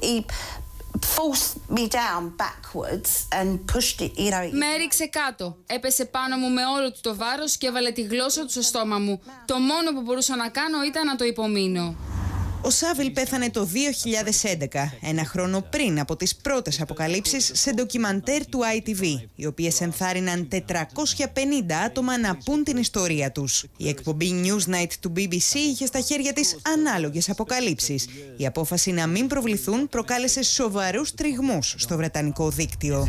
Με έριξε κάτω. Έπεσε πάνω μου με όλο του το βάρος και έβαλε τη γλώσσα του στο στόμα μου. Το μόνο που μπορούσα να κάνω ήταν να το υπομείνω. Ο Σάβιλ πέθανε το 2011, ένα χρόνο πριν από τις πρώτες αποκαλύψεις σε ντοκιμαντέρ του ITV, οι οποίες ενθάρρυναν 450 άτομα να πούν την ιστορία τους. Η εκπομπή Newsnight του BBC είχε στα χέρια της ανάλογες αποκαλύψεις. Η απόφαση να μην προβληθούν προκάλεσε σοβαρούς τριγμούς στο βρετανικό δίκτυο.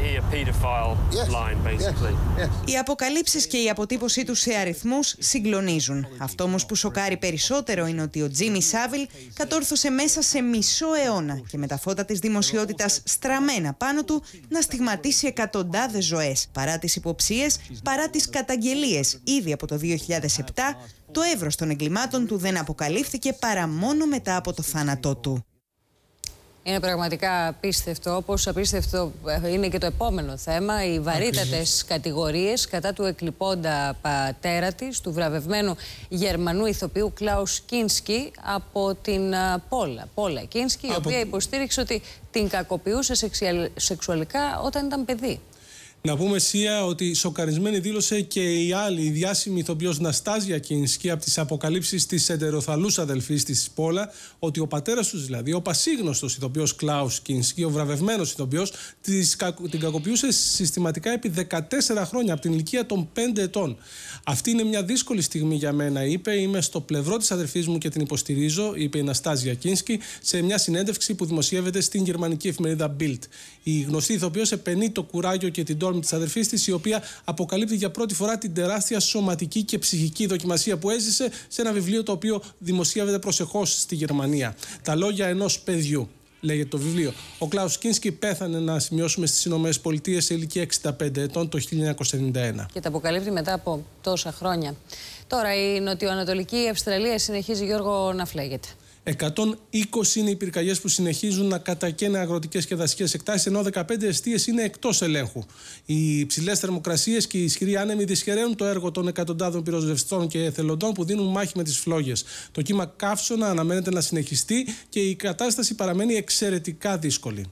Οι αποκαλύψεις και η αποτύπωσή τους σε αριθμούς συγκλονίζουν. Αυτό όμως που σοκάρει περισσότερο είναι ότι ο Τζίμι Σάβιλ κατόρθωσε μέσα σε μισό αιώνα και με τα φώτα της δημοσιότητας στραμμένα πάνω του να στιγματίσει εκατοντάδες ζωές. Παρά τις υποψίες, παρά τις καταγγελίες ήδη από το 2007, το εύρος των εγκλημάτων του δεν αποκαλύφθηκε παρά μόνο μετά από το θάνατό του. Είναι πραγματικά απίστευτο, όπως απίστευτο είναι και το επόμενο θέμα, οι βαρύτατες κατηγορίες κατά του εκλειπώντα πατέρα της, του βραβευμένου Γερμανού ηθοποιού Κλάους Κίνσκι από την Πόλα Κίνσκι, η οποία υποστήριξε ότι την κακοποιούσε σεξουαλικά όταν ήταν παιδί. Να πούμε, Σία, ότι σοκαρισμένη δήλωσε και η άλλη, η διάσημη ηθοποιός Ναστάζια Κίνσκι, από τις αποκαλύψεις της εντεροθαλούς αδελφής της Πόλα, ότι ο πατέρας τους, δηλαδή, ο πασίγνωστος ηθοποιός Κλάους Κίνσκι, ο βραβευμένος ηθοποιός, την κακοποιούσε συστηματικά επί 14 χρόνια, από την ηλικία των 5 ετών. Αυτή είναι μια δύσκολη στιγμή για μένα, είπε. Είμαι στο πλευρό της αδελφής μου και την υποστηρίζω, είπε η Ναστάζια Κίνσκι, σε μια συνέντευξη που δημοσιεύεται στην γερμανική εφημερίδα Bild. Η γνωστή ηθοποιός επενεί το κουράγιο και την τόλμη της αδερφής της, η οποία αποκαλύπτει για πρώτη φορά την τεράστια σωματική και ψυχική δοκιμασία που έζησε σε ένα βιβλίο το οποίο δημοσιεύεται προσεχώς στη Γερμανία. Τα λόγια ενός παιδιού, λέγεται το βιβλίο. Ο Κλάους Κίνσκι πέθανε, να σημειώσουμε, στις ΗΠΑ σε ηλικία 65 ετών το 1991. Και τα αποκαλύπτει μετά από τόσα χρόνια. Τώρα η νοτιοανατολική Αυστραλία συνεχίζει, Γιώργο, να φλέγεται. 120 είναι οι πυρκαγιές που συνεχίζουν να κατακαίνε αγροτικές και δασικές εκτάσεις, ενώ 15 εστίες είναι εκτός ελέγχου. Οι υψηλές θερμοκρασίες και οι ισχυροί άνεμοι δυσχεραίνουν το έργο των εκατοντάδων πυροσβεστών και εθελοντών που δίνουν μάχη με τις φλόγες. Το κύμα καύσωνα αναμένεται να συνεχιστεί και η κατάσταση παραμένει εξαιρετικά δύσκολη.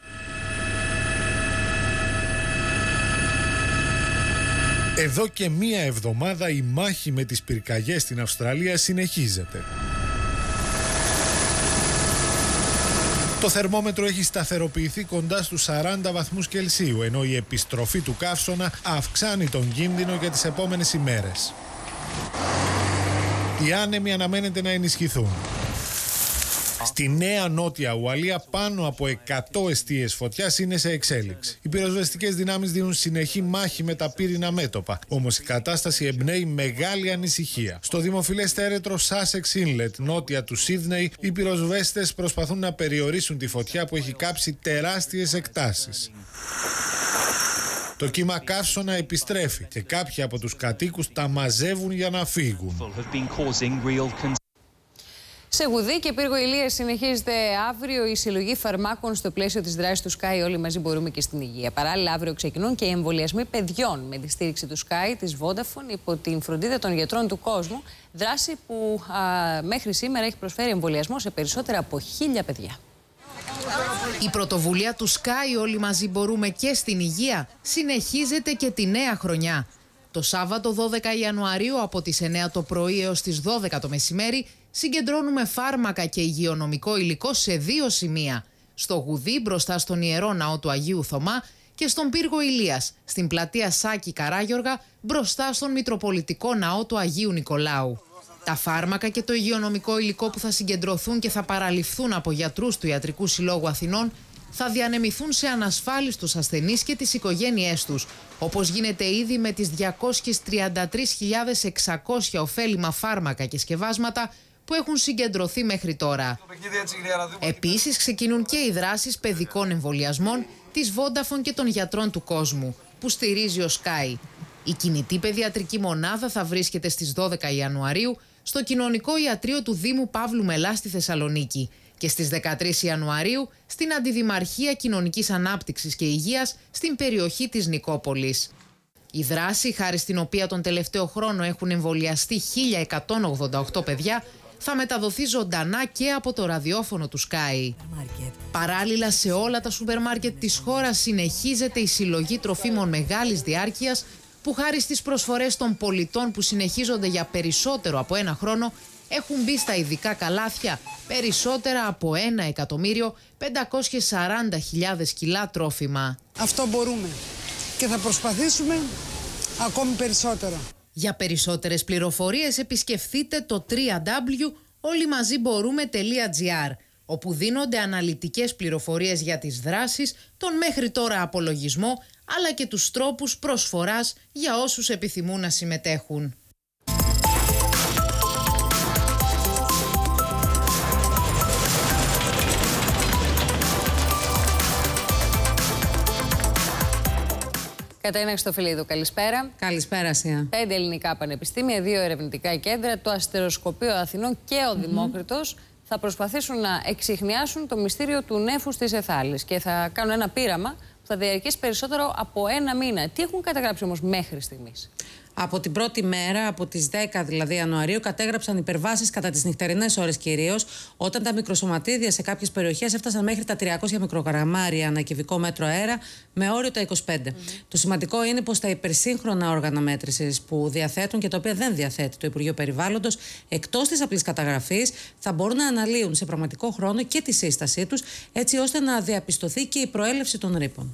Εδώ και μία εβδομάδα η μάχη με τις πυρκαγιές στην Αυστραλία συνεχίζεται. Το θερμόμετρο έχει σταθεροποιηθεί κοντά στους 40 βαθμούς Κελσίου, ενώ η επιστροφή του καύσωνα αυξάνει τον κίνδυνο για τις επόμενες ημέρες. Οι άνεμοι αναμένεται να ενισχυθούν. Στη Νέα Νότια Ουαλία πάνω από 100 εστίες φωτιάς είναι σε εξέλιξη. Οι πυροσβεστικές δυνάμεις δίνουν συνεχή μάχη με τα πύρινα μέτωπα. Όμως η κατάσταση εμπνέει μεγάλη ανησυχία. Στο δημοφιλές έρετρο Sussex Inlet, νότια του Σίδνεϊ, οι πυροσβέστες προσπαθούν να περιορίσουν τη φωτιά που έχει κάψει τεράστιες εκτάσεις. Το κύμα καύσωνα επιστρέφει και κάποιοι από τους κατοίκους τα μαζεύουν για να φύγουν. Σε Γουδί και Πύργο Ηλίας συνεχίζεται αύριο η συλλογή φαρμάκων στο πλαίσιο της δράσης του Sky Όλοι Μαζί Μπορούμε και στην Υγεία. Παράλληλα, αύριο ξεκινούν και οι εμβολιασμοί παιδιών με τη στήριξη του Sky, της Vodafone, υπό την φροντίδα των γιατρών του κόσμου. Δράση που μέχρι σήμερα έχει προσφέρει εμβολιασμό σε περισσότερα από 1.000 παιδιά. Η πρωτοβουλία του Sky Όλοι Μαζί Μπορούμε και στην Υγεία συνεχίζεται και τη νέα χρονιά. Το Σάββατο 12 Ιανουαρίου από τις 9 το πρωί έως τις 12 το μεσημέρι συγκεντρώνουμε φάρμακα και υγειονομικό υλικό σε 2 σημεία. Στο Γουδί μπροστά στον Ιερό Ναό του Αγίου Θωμά και στον Πύργο Ηλίας, στην πλατεία Σάκη Καράγιοργα μπροστά στον Μητροπολιτικό Ναό του Αγίου Νικολάου. Τα φάρμακα και το υγειονομικό υλικό που θα συγκεντρωθούν και θα παραληφθούν από γιατρούς του Ιατρικού Συλλόγου Αθηνών θα διανεμηθούν σε ανασφάλιστους ασθενείς και τις οικογένειές τους, όπως γίνεται ήδη με τις 233.600 ωφέλιμα φάρμακα και σκευάσματα που έχουν συγκεντρωθεί μέχρι τώρα. Επίσης ξεκινούν και οι δράσεις παιδικών εμβολιασμών της Vodafone και των γιατρών του κόσμου, που στηρίζει ο Sky. Η κινητή παιδιατρική μονάδα θα βρίσκεται στις 12 Ιανουαρίου στο Κοινωνικό Ιατρείο του Δήμου Παύλου Μελά στη Θεσσαλονίκη και στις 13 Ιανουαρίου στην Αντιδημαρχία Κοινωνικής Ανάπτυξης και Υγείας στην περιοχή της Νικόπολης. Η δράση, χάρη στην οποία τον τελευταίο χρόνο έχουν εμβολιαστεί 1.188 παιδιά, θα μεταδοθεί ζωντανά και από το ραδιόφωνο του Sky. Παράλληλα, σε όλα τα σούπερ μάρκετ της χώρας συνεχίζεται η συλλογή τροφίμων μεγάλης διάρκειας που χάρη στις προσφορές των πολιτών που συνεχίζονται για περισσότερο από ένα χρόνο έχουν μπει στα ειδικά καλάθια περισσότερα από 1.540.000 κιλά τρόφιμα. Αυτό μπορούμε και θα προσπαθήσουμε ακόμη περισσότερο. Για περισσότερες πληροφορίες επισκεφθείτε το www.όλοιμαζιμπορούμε.gr, όπου δίνονται αναλυτικές πληροφορίες για τις δράσεις, τον μέχρι τώρα απολογισμό, αλλά και τους τρόπους προσφοράς για όσους επιθυμούν να συμμετέχουν. Κατερίνα Χριστοφιλίδου, καλησπέρα. Καλησπέρα, Σία. 5 ελληνικά πανεπιστήμια, 2 ερευνητικά κέντρα, το Αστεροσκοπείο Αθηνών και ο Δημόκριτος θα προσπαθήσουν να εξιχνιάσουν το μυστήριο του νέφους της Εθάλης και θα κάνουν ένα πείραμα που θα διαρκέσει περισσότερο από 1 μήνα. Τι έχουν καταγράψει όμως μέχρι στιγμής? Από την πρώτη μέρα, από τις 10 δηλαδή Ιανουαρίου, κατέγραψαν υπερβάσεις κατά τις νυχτερινές ώρες κυρίως, όταν τα μικροσωματίδια σε κάποιες περιοχές έφτασαν μέχρι τα 300 μικρογραμμάρια ανά κυβικό μέτρο αέρα, με όριο τα 25. Το σημαντικό είναι πως τα υπερσύγχρονα όργανα μέτρησης που διαθέτουν και τα οποία δεν διαθέτει το Υπουργείο Περιβάλλοντος, εκτός της απλής καταγραφής, θα μπορούν να αναλύουν σε πραγματικό χρόνο και τη σύστασή τους, έτσι ώστε να διαπιστωθεί και η προέλευση των ρήπων.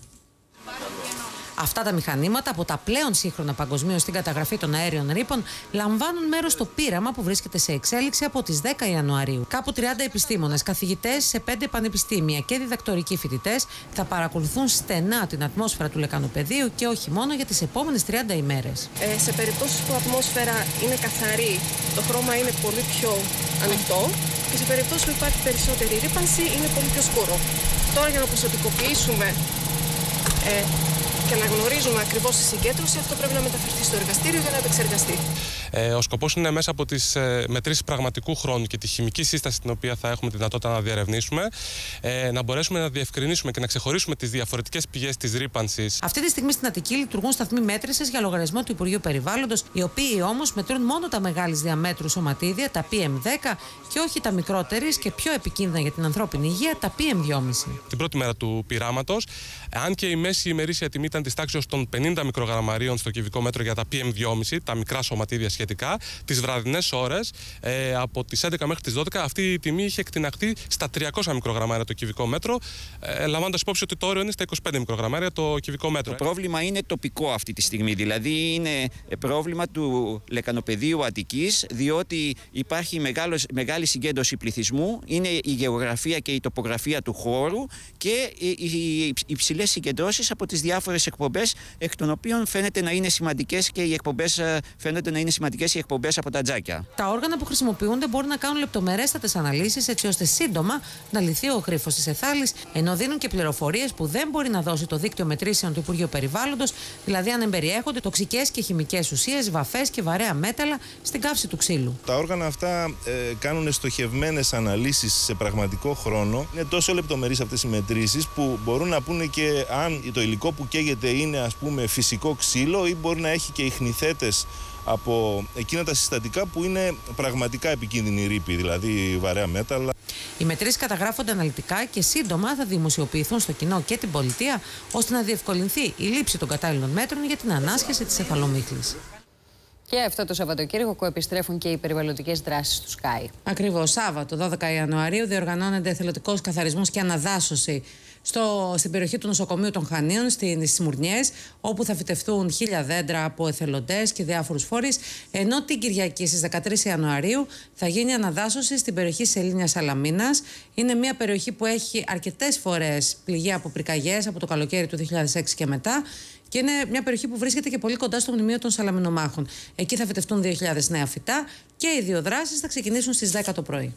Αυτά τα μηχανήματα, από τα πλέον σύγχρονα παγκοσμίως στην καταγραφή των αέριων ρήπων, λαμβάνουν μέρος στο πείραμα που βρίσκεται σε εξέλιξη από τις 10 Ιανουαρίου. Κάπου 30 επιστήμονες, καθηγητές σε 5 πανεπιστήμια και διδακτορικοί φοιτητές θα παρακολουθούν στενά την ατμόσφαιρα του λεκανοπεδίου και όχι μόνο για τις επόμενες 30 ημέρες. Σε περιπτώσεις που η ατμόσφαιρα είναι καθαρή, το χρώμα είναι πολύ πιο ανοιχτό και σε περιπτώσεις που υπάρχει περισσότερη ρύπανση είναι πολύ πιο σκούρο. Τώρα, για να ποσοτικοποιήσουμε και να γνωρίζουμε ακριβώς τη συγκέντρωση, αυτό πρέπει να μεταφερθεί στο εργαστήριο για να επεξεργαστεί. Ο σκοπός είναι μέσα από τις μετρήσεις πραγματικού χρόνου και τη χημική σύσταση την οποία θα έχουμε τη δυνατότητα να διερευνήσουμε, να μπορέσουμε να διευκρινίσουμε και να ξεχωρίσουμε τις διαφορετικές πηγές της ρύπανσης. Αυτή τη στιγμή στην Αττική λειτουργούν σταθμοί μέτρησης για λογαριασμό του Υπουργείου Περιβάλλοντος, οι οποίοι όμως μετρούν μόνο τα μεγάλης διαμέτρου σωματίδια, τα PM10, και όχι τα μικρότερης και πιο επικίνδυνα για την ανθρώπινη υγεία, τα PM2,5. Την πρώτη μέρα του πειράματος, αν και η μέση ημερήσια τιμή ήταν της τάξης των 50 μικρογραμμαρίων στο κυβικό μέτρο για τα PM2,5, τα μικρά σωματίδια σχετικά, τις βραδινές ώρες, από τις 11 μέχρι τις 12, αυτή η τιμή είχε εκτιναχθεί στα 300 μικρογραμμάρια το κυβικό μέτρο, λαμβάνοντας υπόψη ότι το όριο είναι στα 25 μικρογραμμάρια το κυβικό μέτρο. Το πρόβλημα είναι τοπικό αυτή τη στιγμή, δηλαδή είναι πρόβλημα του λεκανοπεδίου Αττικής, διότι υπάρχει μεγάλη συγκέντρωση πληθυσμού, είναι η γεωγραφία και η τοπογραφία του χώρου και οι υψηλές συγκεντρώσεις από τις διάφορες εκπομπές, εκ των οποίων φαίνεται να είναι σημαντικές και οι εκπομπές, από τα τζάκια. Τα όργανα που χρησιμοποιούνται μπορούν να κάνουν λεπτομερέστατες αναλύσεις, έτσι ώστε σύντομα να λυθεί ο γρίφος της Εθάλης, ενώ δίνουν και πληροφορίες που δεν μπορεί να δώσει το δίκτυο μετρήσεων του Υπουργείου Περιβάλλοντος, δηλαδή αν εμπεριέχονται τοξικές και χημικές ουσίες, βαφές και βαρέα μέταλλα στην καύση του ξύλου. Τα όργανα αυτά κάνουν στοχευμένες αναλύσεις σε πραγματικό χρόνο. Είναι τόσο λεπτομερείς αυτές οι μετρήσεις που μπορούν να πούνε και αν το υλικό που καίγεται είναι, ας πούμε, φυσικό ξύλο ή μπορεί να έχει και ιχνηθέτες από εκείνα τα συστατικά που είναι πραγματικά επικίνδυνη ρήπη, δηλαδή βαρέα μέταλλα. Οι μετρήσεις καταγράφονται αναλυτικά και σύντομα θα δημοσιοποιηθούν στο κοινό και την πολιτεία, ώστε να διευκολυνθεί η λήψη των κατάλληλων μέτρων για την ανάσχεση της εθαλομύχλης. Και αυτό το Σαββατοκύριακο επιστρέφουν και οι περιβαλλοντικές δράσεις του ΣΚΑΙ. Ακριβώς, Σάββατο 12 Ιανουαρίου διοργανώνεται εθελοντικός καθαρισμός και αναδάσωση στην περιοχή του νοσοκομείου των Χανίων, στις Σμουρνιές, όπου θα φυτευτούν 1000 δέντρα από εθελοντές και διάφορους φορείς, ενώ την Κυριακή στις 13 Ιανουαρίου θα γίνει αναδάσωση στην περιοχή της Σελήνιας Σαλαμίνας. Είναι μια περιοχή που έχει αρκετές φορές πληγεί από πυρκαγιές από το καλοκαίρι του 2006 και μετά. Και είναι μια περιοχή που βρίσκεται και πολύ κοντά στο μνημείο των Σαλαμινομάχων. Εκεί θα φυτευτούν 2.000 νέα φυτά και οι δύο δράσεις θα ξεκινήσουν στις 10 το πρωί.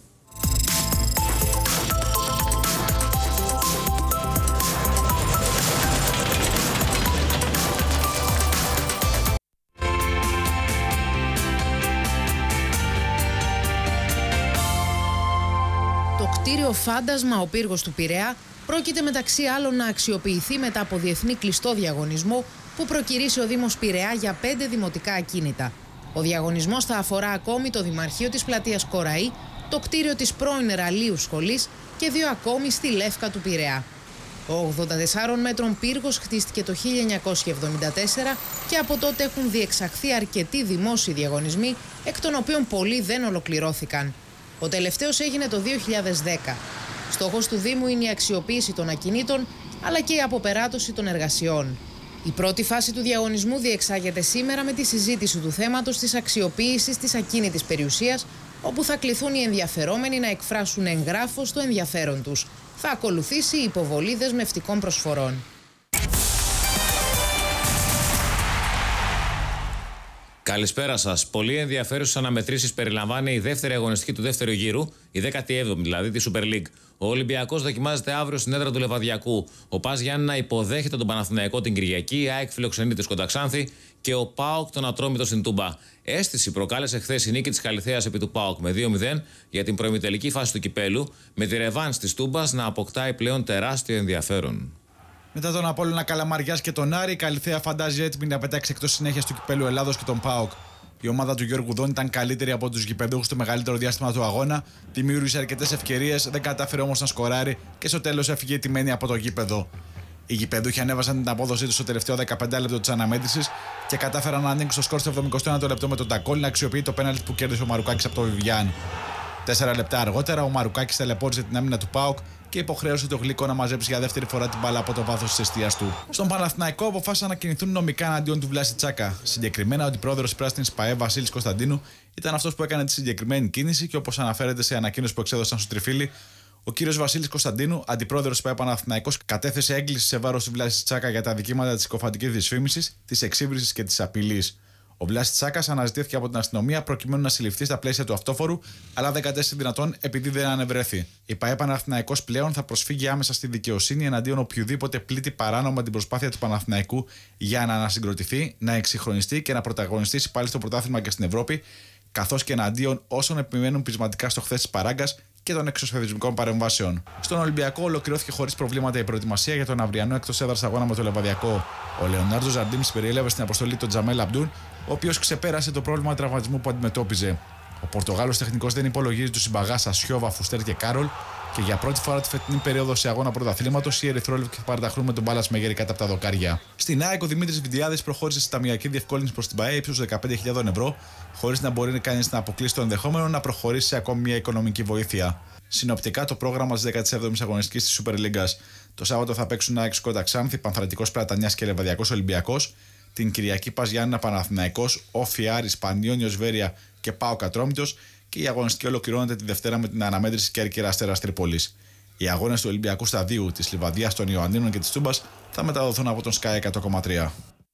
Το κτίριο Φάντασμα, ο πύργος του Πειραιά, πρόκειται μεταξύ άλλων να αξιοποιηθεί μετά από διεθνή κλειστό διαγωνισμό που προκηρύσσει ο Δήμος Πειραιά για 5 δημοτικά ακίνητα. Ο διαγωνισμός θα αφορά ακόμη το Δημαρχείο της Πλατείας Κοραή, το κτίριο της πρώην Ραλίου Σχολής και 2 ακόμη στη Λεύκα του Πειραιά. Ο 84 μέτρων πύργος χτίστηκε το 1974 και από τότε έχουν διεξαχθεί αρκετοί δημόσιοι διαγωνισμοί, εκ των οποίων πολλοί δεν ολοκληρώθηκαν. Ο τελευταίος έγινε το 2010. Στόχος του Δήμου είναι η αξιοποίηση των ακινήτων, αλλά και η αποπεράτωση των εργασιών. Η πρώτη φάση του διαγωνισμού διεξάγεται σήμερα με τη συζήτηση του θέματος της αξιοποίησης της ακίνητης περιουσίας, όπου θα κληθούν οι ενδιαφερόμενοι να εκφράσουν εγγράφως το ενδιαφέρον τους. Θα ακολουθήσει η υποβολή δεσμευτικών προσφορών. Καλησπέρα σας. Πολύ ενδιαφέρουσες αναμετρήσεις περιλαμβάνει η δεύτερη αγωνιστική του δεύτερου γύρου, η 17η δηλαδή, τη Super League. Ο Ολυμπιακός δοκιμάζεται αύριο στην έδρα του Λεβαδιακού. Ο ΠΑΣ Γιάννηνα υποδέχεται τον Παναθηναϊκό την Κυριακή, η ΑΕΚ φιλοξενεί τη Κονταξάνθη και ο ΠΑΟΚ τον Ατρόμητο στην Τούμπα. Αίσθηση προκάλεσε χθες η νίκη της Καλιθέας επί του ΠΑΟΚ με 2-0 για την προημιτελική φάση του κυπέλου, με τη ρεβάνς της Τούμπας να αποκτάει πλέον τεράστιο ενδιαφέρον. Μετά τον Απόλλωνα Καλαμαριάς και τον Άρη, η Καλιθέα φαντάζει έτοιμη να πετάξει εκτός συνέχειας του κυπέλου Ελλάδος και τον ΠΑΟΚ. Η ομάδα του Γιώργου Δόν ήταν καλύτερη από τους γηπεδούχους το μεγαλύτερο διάστημα του αγώνα, δημιούργησε αρκετές ευκαιρίες, δεν κατάφερε όμως να σκοράρει και στο τέλος έφυγε τιμένη από το γήπεδο. Οι γηπεδούχοι ανέβασαν την απόδοσή τους στο τελευταίο 15 λεπτό της αναμέτρησης και κατάφεραν να ανοίξουν το σκορ στο 71ο λεπτό με τον Τακόλ να αξιοποιεί το πέναλτι που κέρδισε ο Μαρουκάκης από το Βιβιάν. 4 λεπτά αργότερα, ο Μαρουκάκης ταλαιπώρησε την άμυνα του ΠΑΟΚ και υποχρέωσε το Γλυκό να μαζέψει για δεύτερη φορά την μπάλα από το βάθος της εστίας του. Στον Παναθηναϊκό αποφάσισαν να κινηθούν νομικά εναντίον του Βλάση Τσάκα. Συγκεκριμένα, ο αντιπρόεδρος πράσινης ΠΑΕ Βασίλης Κωνσταντίνου ήταν αυτός που έκανε τη συγκεκριμένη κίνηση και όπως αναφέρεται σε ανακοίνωση που εξέδωσαν στο Τριφύλι, ο κύριος Βασίλης Κωνσταντίνου, αντιπρόεδρος ΠΑΕ Παναθηναϊκός, κατέθεσε έγκληση σε βάρος του Βλάση Τσάκα για τα δικήματα της συκοφαντικής δυσφήμισης, της εξύβρισης και της απειλής. Ο Βλάσης Τσάκας αναζητήθηκε από την αστυνομία προκειμένου να συλληφθεί στα πλαίσια του αυτόφορου, αλλά δεν κατέστη δυνατόν επειδή δεν ανεβρέθη. Η ΠΑΕ Παναθηναϊκός πλέον θα προσφύγει άμεσα στη δικαιοσύνη εναντίον οποιοδήποτε πλήττει παράνομα την προσπάθεια του Παναθηναϊκού για να ανασυγκροτηθεί, να εξυγχρονιστεί και να πρωταγωνιστήσει πάλι στο πρωτάθλημα και στην Ευρώπη, καθώς και εναντίον όσων επιμένουν πεισματικά στο χθες της παράγκας και των εξωσχεδισμικών παρεμβάσεων. Στον Ολυμπιακό ολοκληρώθηκε χωρίς προβλήματα η προετοιμασία για τον αυριανό εκτός έδρας αγώνα με το Λεβαδιακό. Ο Λεωνάρντο Ζαρντίνη περιέλαβε στην αποστολή τον Τζαμέλ Αμπντούν, ο οποίος ξεπέρασε το πρόβλημα τραυματισμού που αντιμετώπιζε. Ο Πορτογάλος τεχνικός δεν υπολογίζει του συμπαγάσα Σιώβα, Φουστέρ και Κάρολ και για πρώτη φορά τη φετινή περίοδο σε αγώνα πρωταθλήματος οι ερυθρόλευκοι θα παραταχρούν με τον Μπάλας Μεγέρη κάτω από τα δοκάρια. Στην ΑΕΚ ο Δημήτρης Βιντιάδης προχώρησε στη ταμιακή διευκόλυνση προς την ΠΑΕ ύψους 15.000 ευρώ, χωρίς να μπορεί κανείς να αποκλείσει το ενδεχόμενο να προχωρήσει σε ακόμη μια οικονομική βοήθεια. Συνοπτικά, το πρόγραμμα της 17ης αγωνιστικής της Super League. Το Σάββατο θα παίξουν ΑΕΚ Κονταξάνθη, Πανθρακικός Πλατανιάς και Λεβαδιακός Ολυμπιακός. Την Κυριακή ΠΑΣ Γιάννηνα Παναθηναϊκός, Όφι Άρης, Πανιόνιος Βέρεια και ΠΑΟΚ Ατρόμητος και η αγωνιστική ολοκληρώνεται τη Δευτέρα με την αναμέτρηση Κέρκυρα Αστέρας Τρίπολης. Οι αγώνες του Ολυμπιακού Σταδίου, της Λιβαδίας, των Ιωαννίνων και της Τούμπας θα μεταδοθούν από τον Sky 100,3.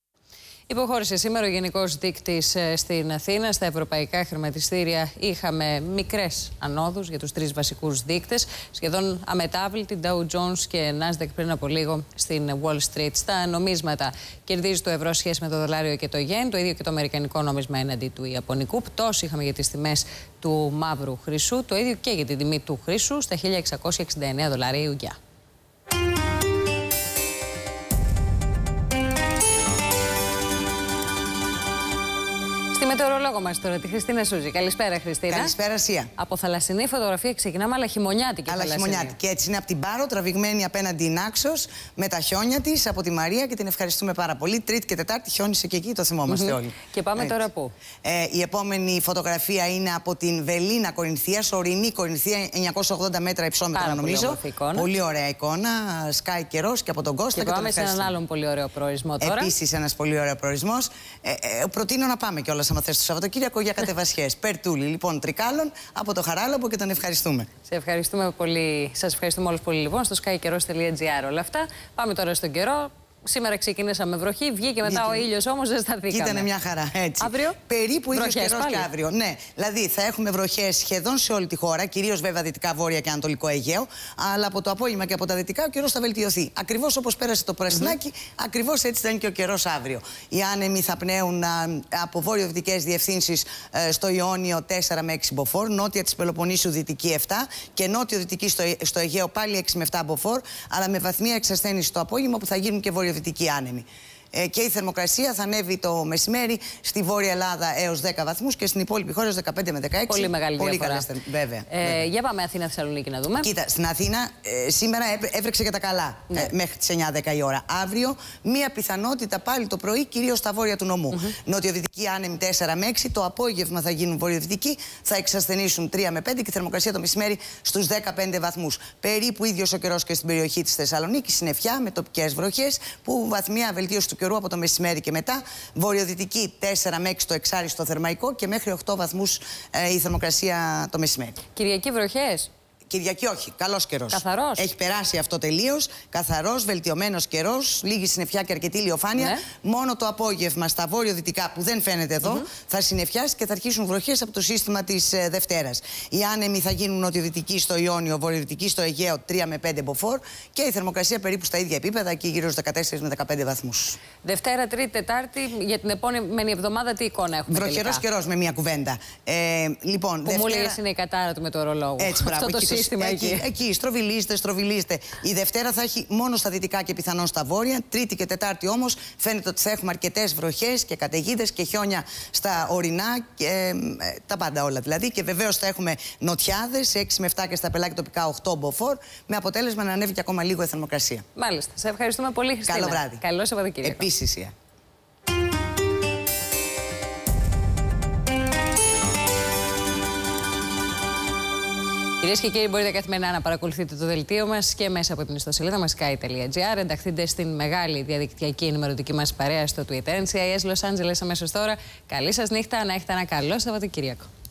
Υποχώρησε σήμερα ο Γενικός Δείκτης στην Αθήνα. Στα ευρωπαϊκά χρηματιστήρια είχαμε μικρές ανόδους για τους τρεις βασικούς δείκτες. Σχεδόν αμετάβλητη Dow Jones και Nasdaq πριν από λίγο στην Wall Street. Στα νομίσματα κερδίζει το ευρώ σχέση με το δολάριο και το γεν. Το ίδιο και το αμερικανικό νόμισμα έναντι του ιαπωνικού. Πτώση είχαμε για τις τιμές του μαύρου χρυσού. Το ίδιο και για την τιμή του χρυσού στα $1.669 η ουγγιά. Μετεωρολόγο μας τώρα, τη Χριστίνα Σούζη. Καλησπέρα, Χριστίνα. Καλησπέρα, Σία. Από θαλασσινή φωτογραφία ξεκινάμε, αλλά χειμωνιάτικη. Αλλά χειμωνιάτικη. Έτσι είναι από την Πάρο, τραβηγμένη απέναντι η Νάξος, με τα χιόνια της από τη Μαρία και την ευχαριστούμε πάρα πολύ. Τρίτη και Τετάρτη χιόνισε και εκεί, το θυμόμαστε όλοι. Και πάμε τώρα πού? Η επόμενη φωτογραφία είναι από την Βελίνα Κορινθίας, ορεινή Κορινθία, 980 μέτρα υψόμετρα νομίζω. Πολύ ωραία εικόνα. Σκάει καιρός και από τον Κώστα. Και πάμε σε έναν άλλον πολύ ωραίο προορισμό τώρα. Επίσης, ένας πολύ ωραίο προορισμός. Προτείνω να πάμε κιόλας άμα θες το Σαββατοκύριακο για κατεβασιές. Περτούλη, λοιπόν, Τρικάλων από το Χαράλαμπο και τον ευχαριστούμε. Σε ευχαριστούμε πολύ. Σας ευχαριστούμε όλους πολύ, λοιπόν, στο skykkeros.gr όλα αυτά. Πάμε τώρα στον καιρό. Σήμερα ξεκινήσαμε βροχή, βγήκε μετά ο ήλιος, όμως δεν σταθήκαμε. Ήταν μια χαρά, έτσι. Αύριο. Περίπου ίδιος καιρός και αύριο. Ναι, δηλαδή θα έχουμε βροχές σχεδόν σε όλη τη χώρα, κυρίως βέβαια δυτικά, βόρεια και ανατολικό Αιγαίο. Αλλά από το απόγευμα και από τα δυτικά ο καιρός θα βελτιωθεί. Ακριβώς όπως πέρασε το πρασινάκι, ακριβώς έτσι θα είναι και ο καιρός αύριο. Οι άνεμοι θα πνέουν από βόρειο-δυτικές διευθύνσεις στο Ιόνιο 4 με 6 μποφόρ, νότια της Πελοποννήσου δυτική 7 και νότιο-δυτική στο Αιγαίο πάλι 6 με 7 μποφόρ, αλλά με βαθμία εξασθένηση το απόγευμα που θα γίνουν και βορειοδυτικοί άνεμοι. Και η θερμοκρασία θα ανέβει το μεσημέρι στη Βόρεια Ελλάδα έως 10 βαθμούς και στην υπόλοιπη χώρα έως 15 με 16. Πολύ μεγάλη διαφορά. Βέβαια. Για πάμε Αθήνα-Θεσσαλονίκη να δούμε. Κοίτα, στην Αθήνα σήμερα έβρεξε για τα καλά μέχρι τις 9-10 η ώρα. Αύριο μία πιθανότητα πάλι το πρωί, κυρίως στα βόρεια του νομού. Νοτιοδυτική άνεμη 4 με 6. Το απόγευμα θα γίνουν βορειοδυτικοί, θα εξασθενήσουν 3 με 5 και η θερμοκρασία το μεσημέρι στους 15 βαθμούς. Περίπου ίδιος ο καιρός και στην περιοχή της Θεσσαλονίκης. Συννεφιά με τοπικές βροχές που βαθμία βελτίωση του καιρού από το μεσημέρι και μετά. Βορειοδυτική 4 με 6 το εξάριστο θερμαϊκό και μέχρι 8 βαθμούς η θερμοκρασία το μεσημέρι. Κυριακή βροχές. Κυριακή όχι. Καλός καιρός. Καθαρός. Έχει περάσει αυτό τελείως. Καθαρός, βελτιωμένος καιρός. Λίγη συννεφιά και αρκετή ηλιοφάνεια. Ναι. Μόνο το απόγευμα στα βόρειο-δυτικά που δεν φαίνεται εδώ θα συννεφιάσει και θα αρχίσουν βροχές από το σύστημα της Δευτέρας. Οι άνεμοι θα γίνουν νοτιοδυτικοί στο Ιόνιο, βορειοδυτικοί στο Αιγαίο 3 με 5 μποφόρ και η θερμοκρασία περίπου στα ίδια επίπεδα, εκεί γύρω στους 14 με 15 βαθμούς. Δευτέρα, Τρίτη, Τετάρτη, για την επόμενη εβδομάδα τι εικόνα έχουμε? Βροχερός καιρός με μία κουβέντα. Λοιπόν, που μου λέει είναι η κατάρα του μετεωρολόγου. Έτσι, μπράβο. Αυτό το σύστημα εκεί στροβιλίζεται. Η Δευτέρα θα έχει μόνο στα δυτικά και πιθανόν στα βόρεια. Τρίτη και Τετάρτη όμως φαίνεται ότι θα έχουμε αρκετές βροχές και καταιγίδες και χιόνια στα ορεινά και τα πάντα όλα δηλαδή. Και βεβαίως θα έχουμε νοτιάδες 6 με 7 και στα πελάκια τοπικά 8 μποφόρ, με αποτέλεσμα να ανέβει και ακόμα λίγο η θερμοκρασία. Μάλιστα. Σε ευχαριστούμε πολύ, Χριστίνα. Καλό βράδυ. Καλό Σαββατοκύριακο. Επίσης, Κυρίες και κύριοι, μπορείτε καθημερινά να παρακολουθείτε το δελτίο μας και μέσα από την ιστοσελίδα μας sky.gr. Ενταχθείτε στην μεγάλη διαδικτυακή ενημερωτική μας παρέα στο Twitter. NCIS Los Angeles αμέσως τώρα. Καλή σας νύχτα, να έχετε ένα καλό Σαββατοκύριακο.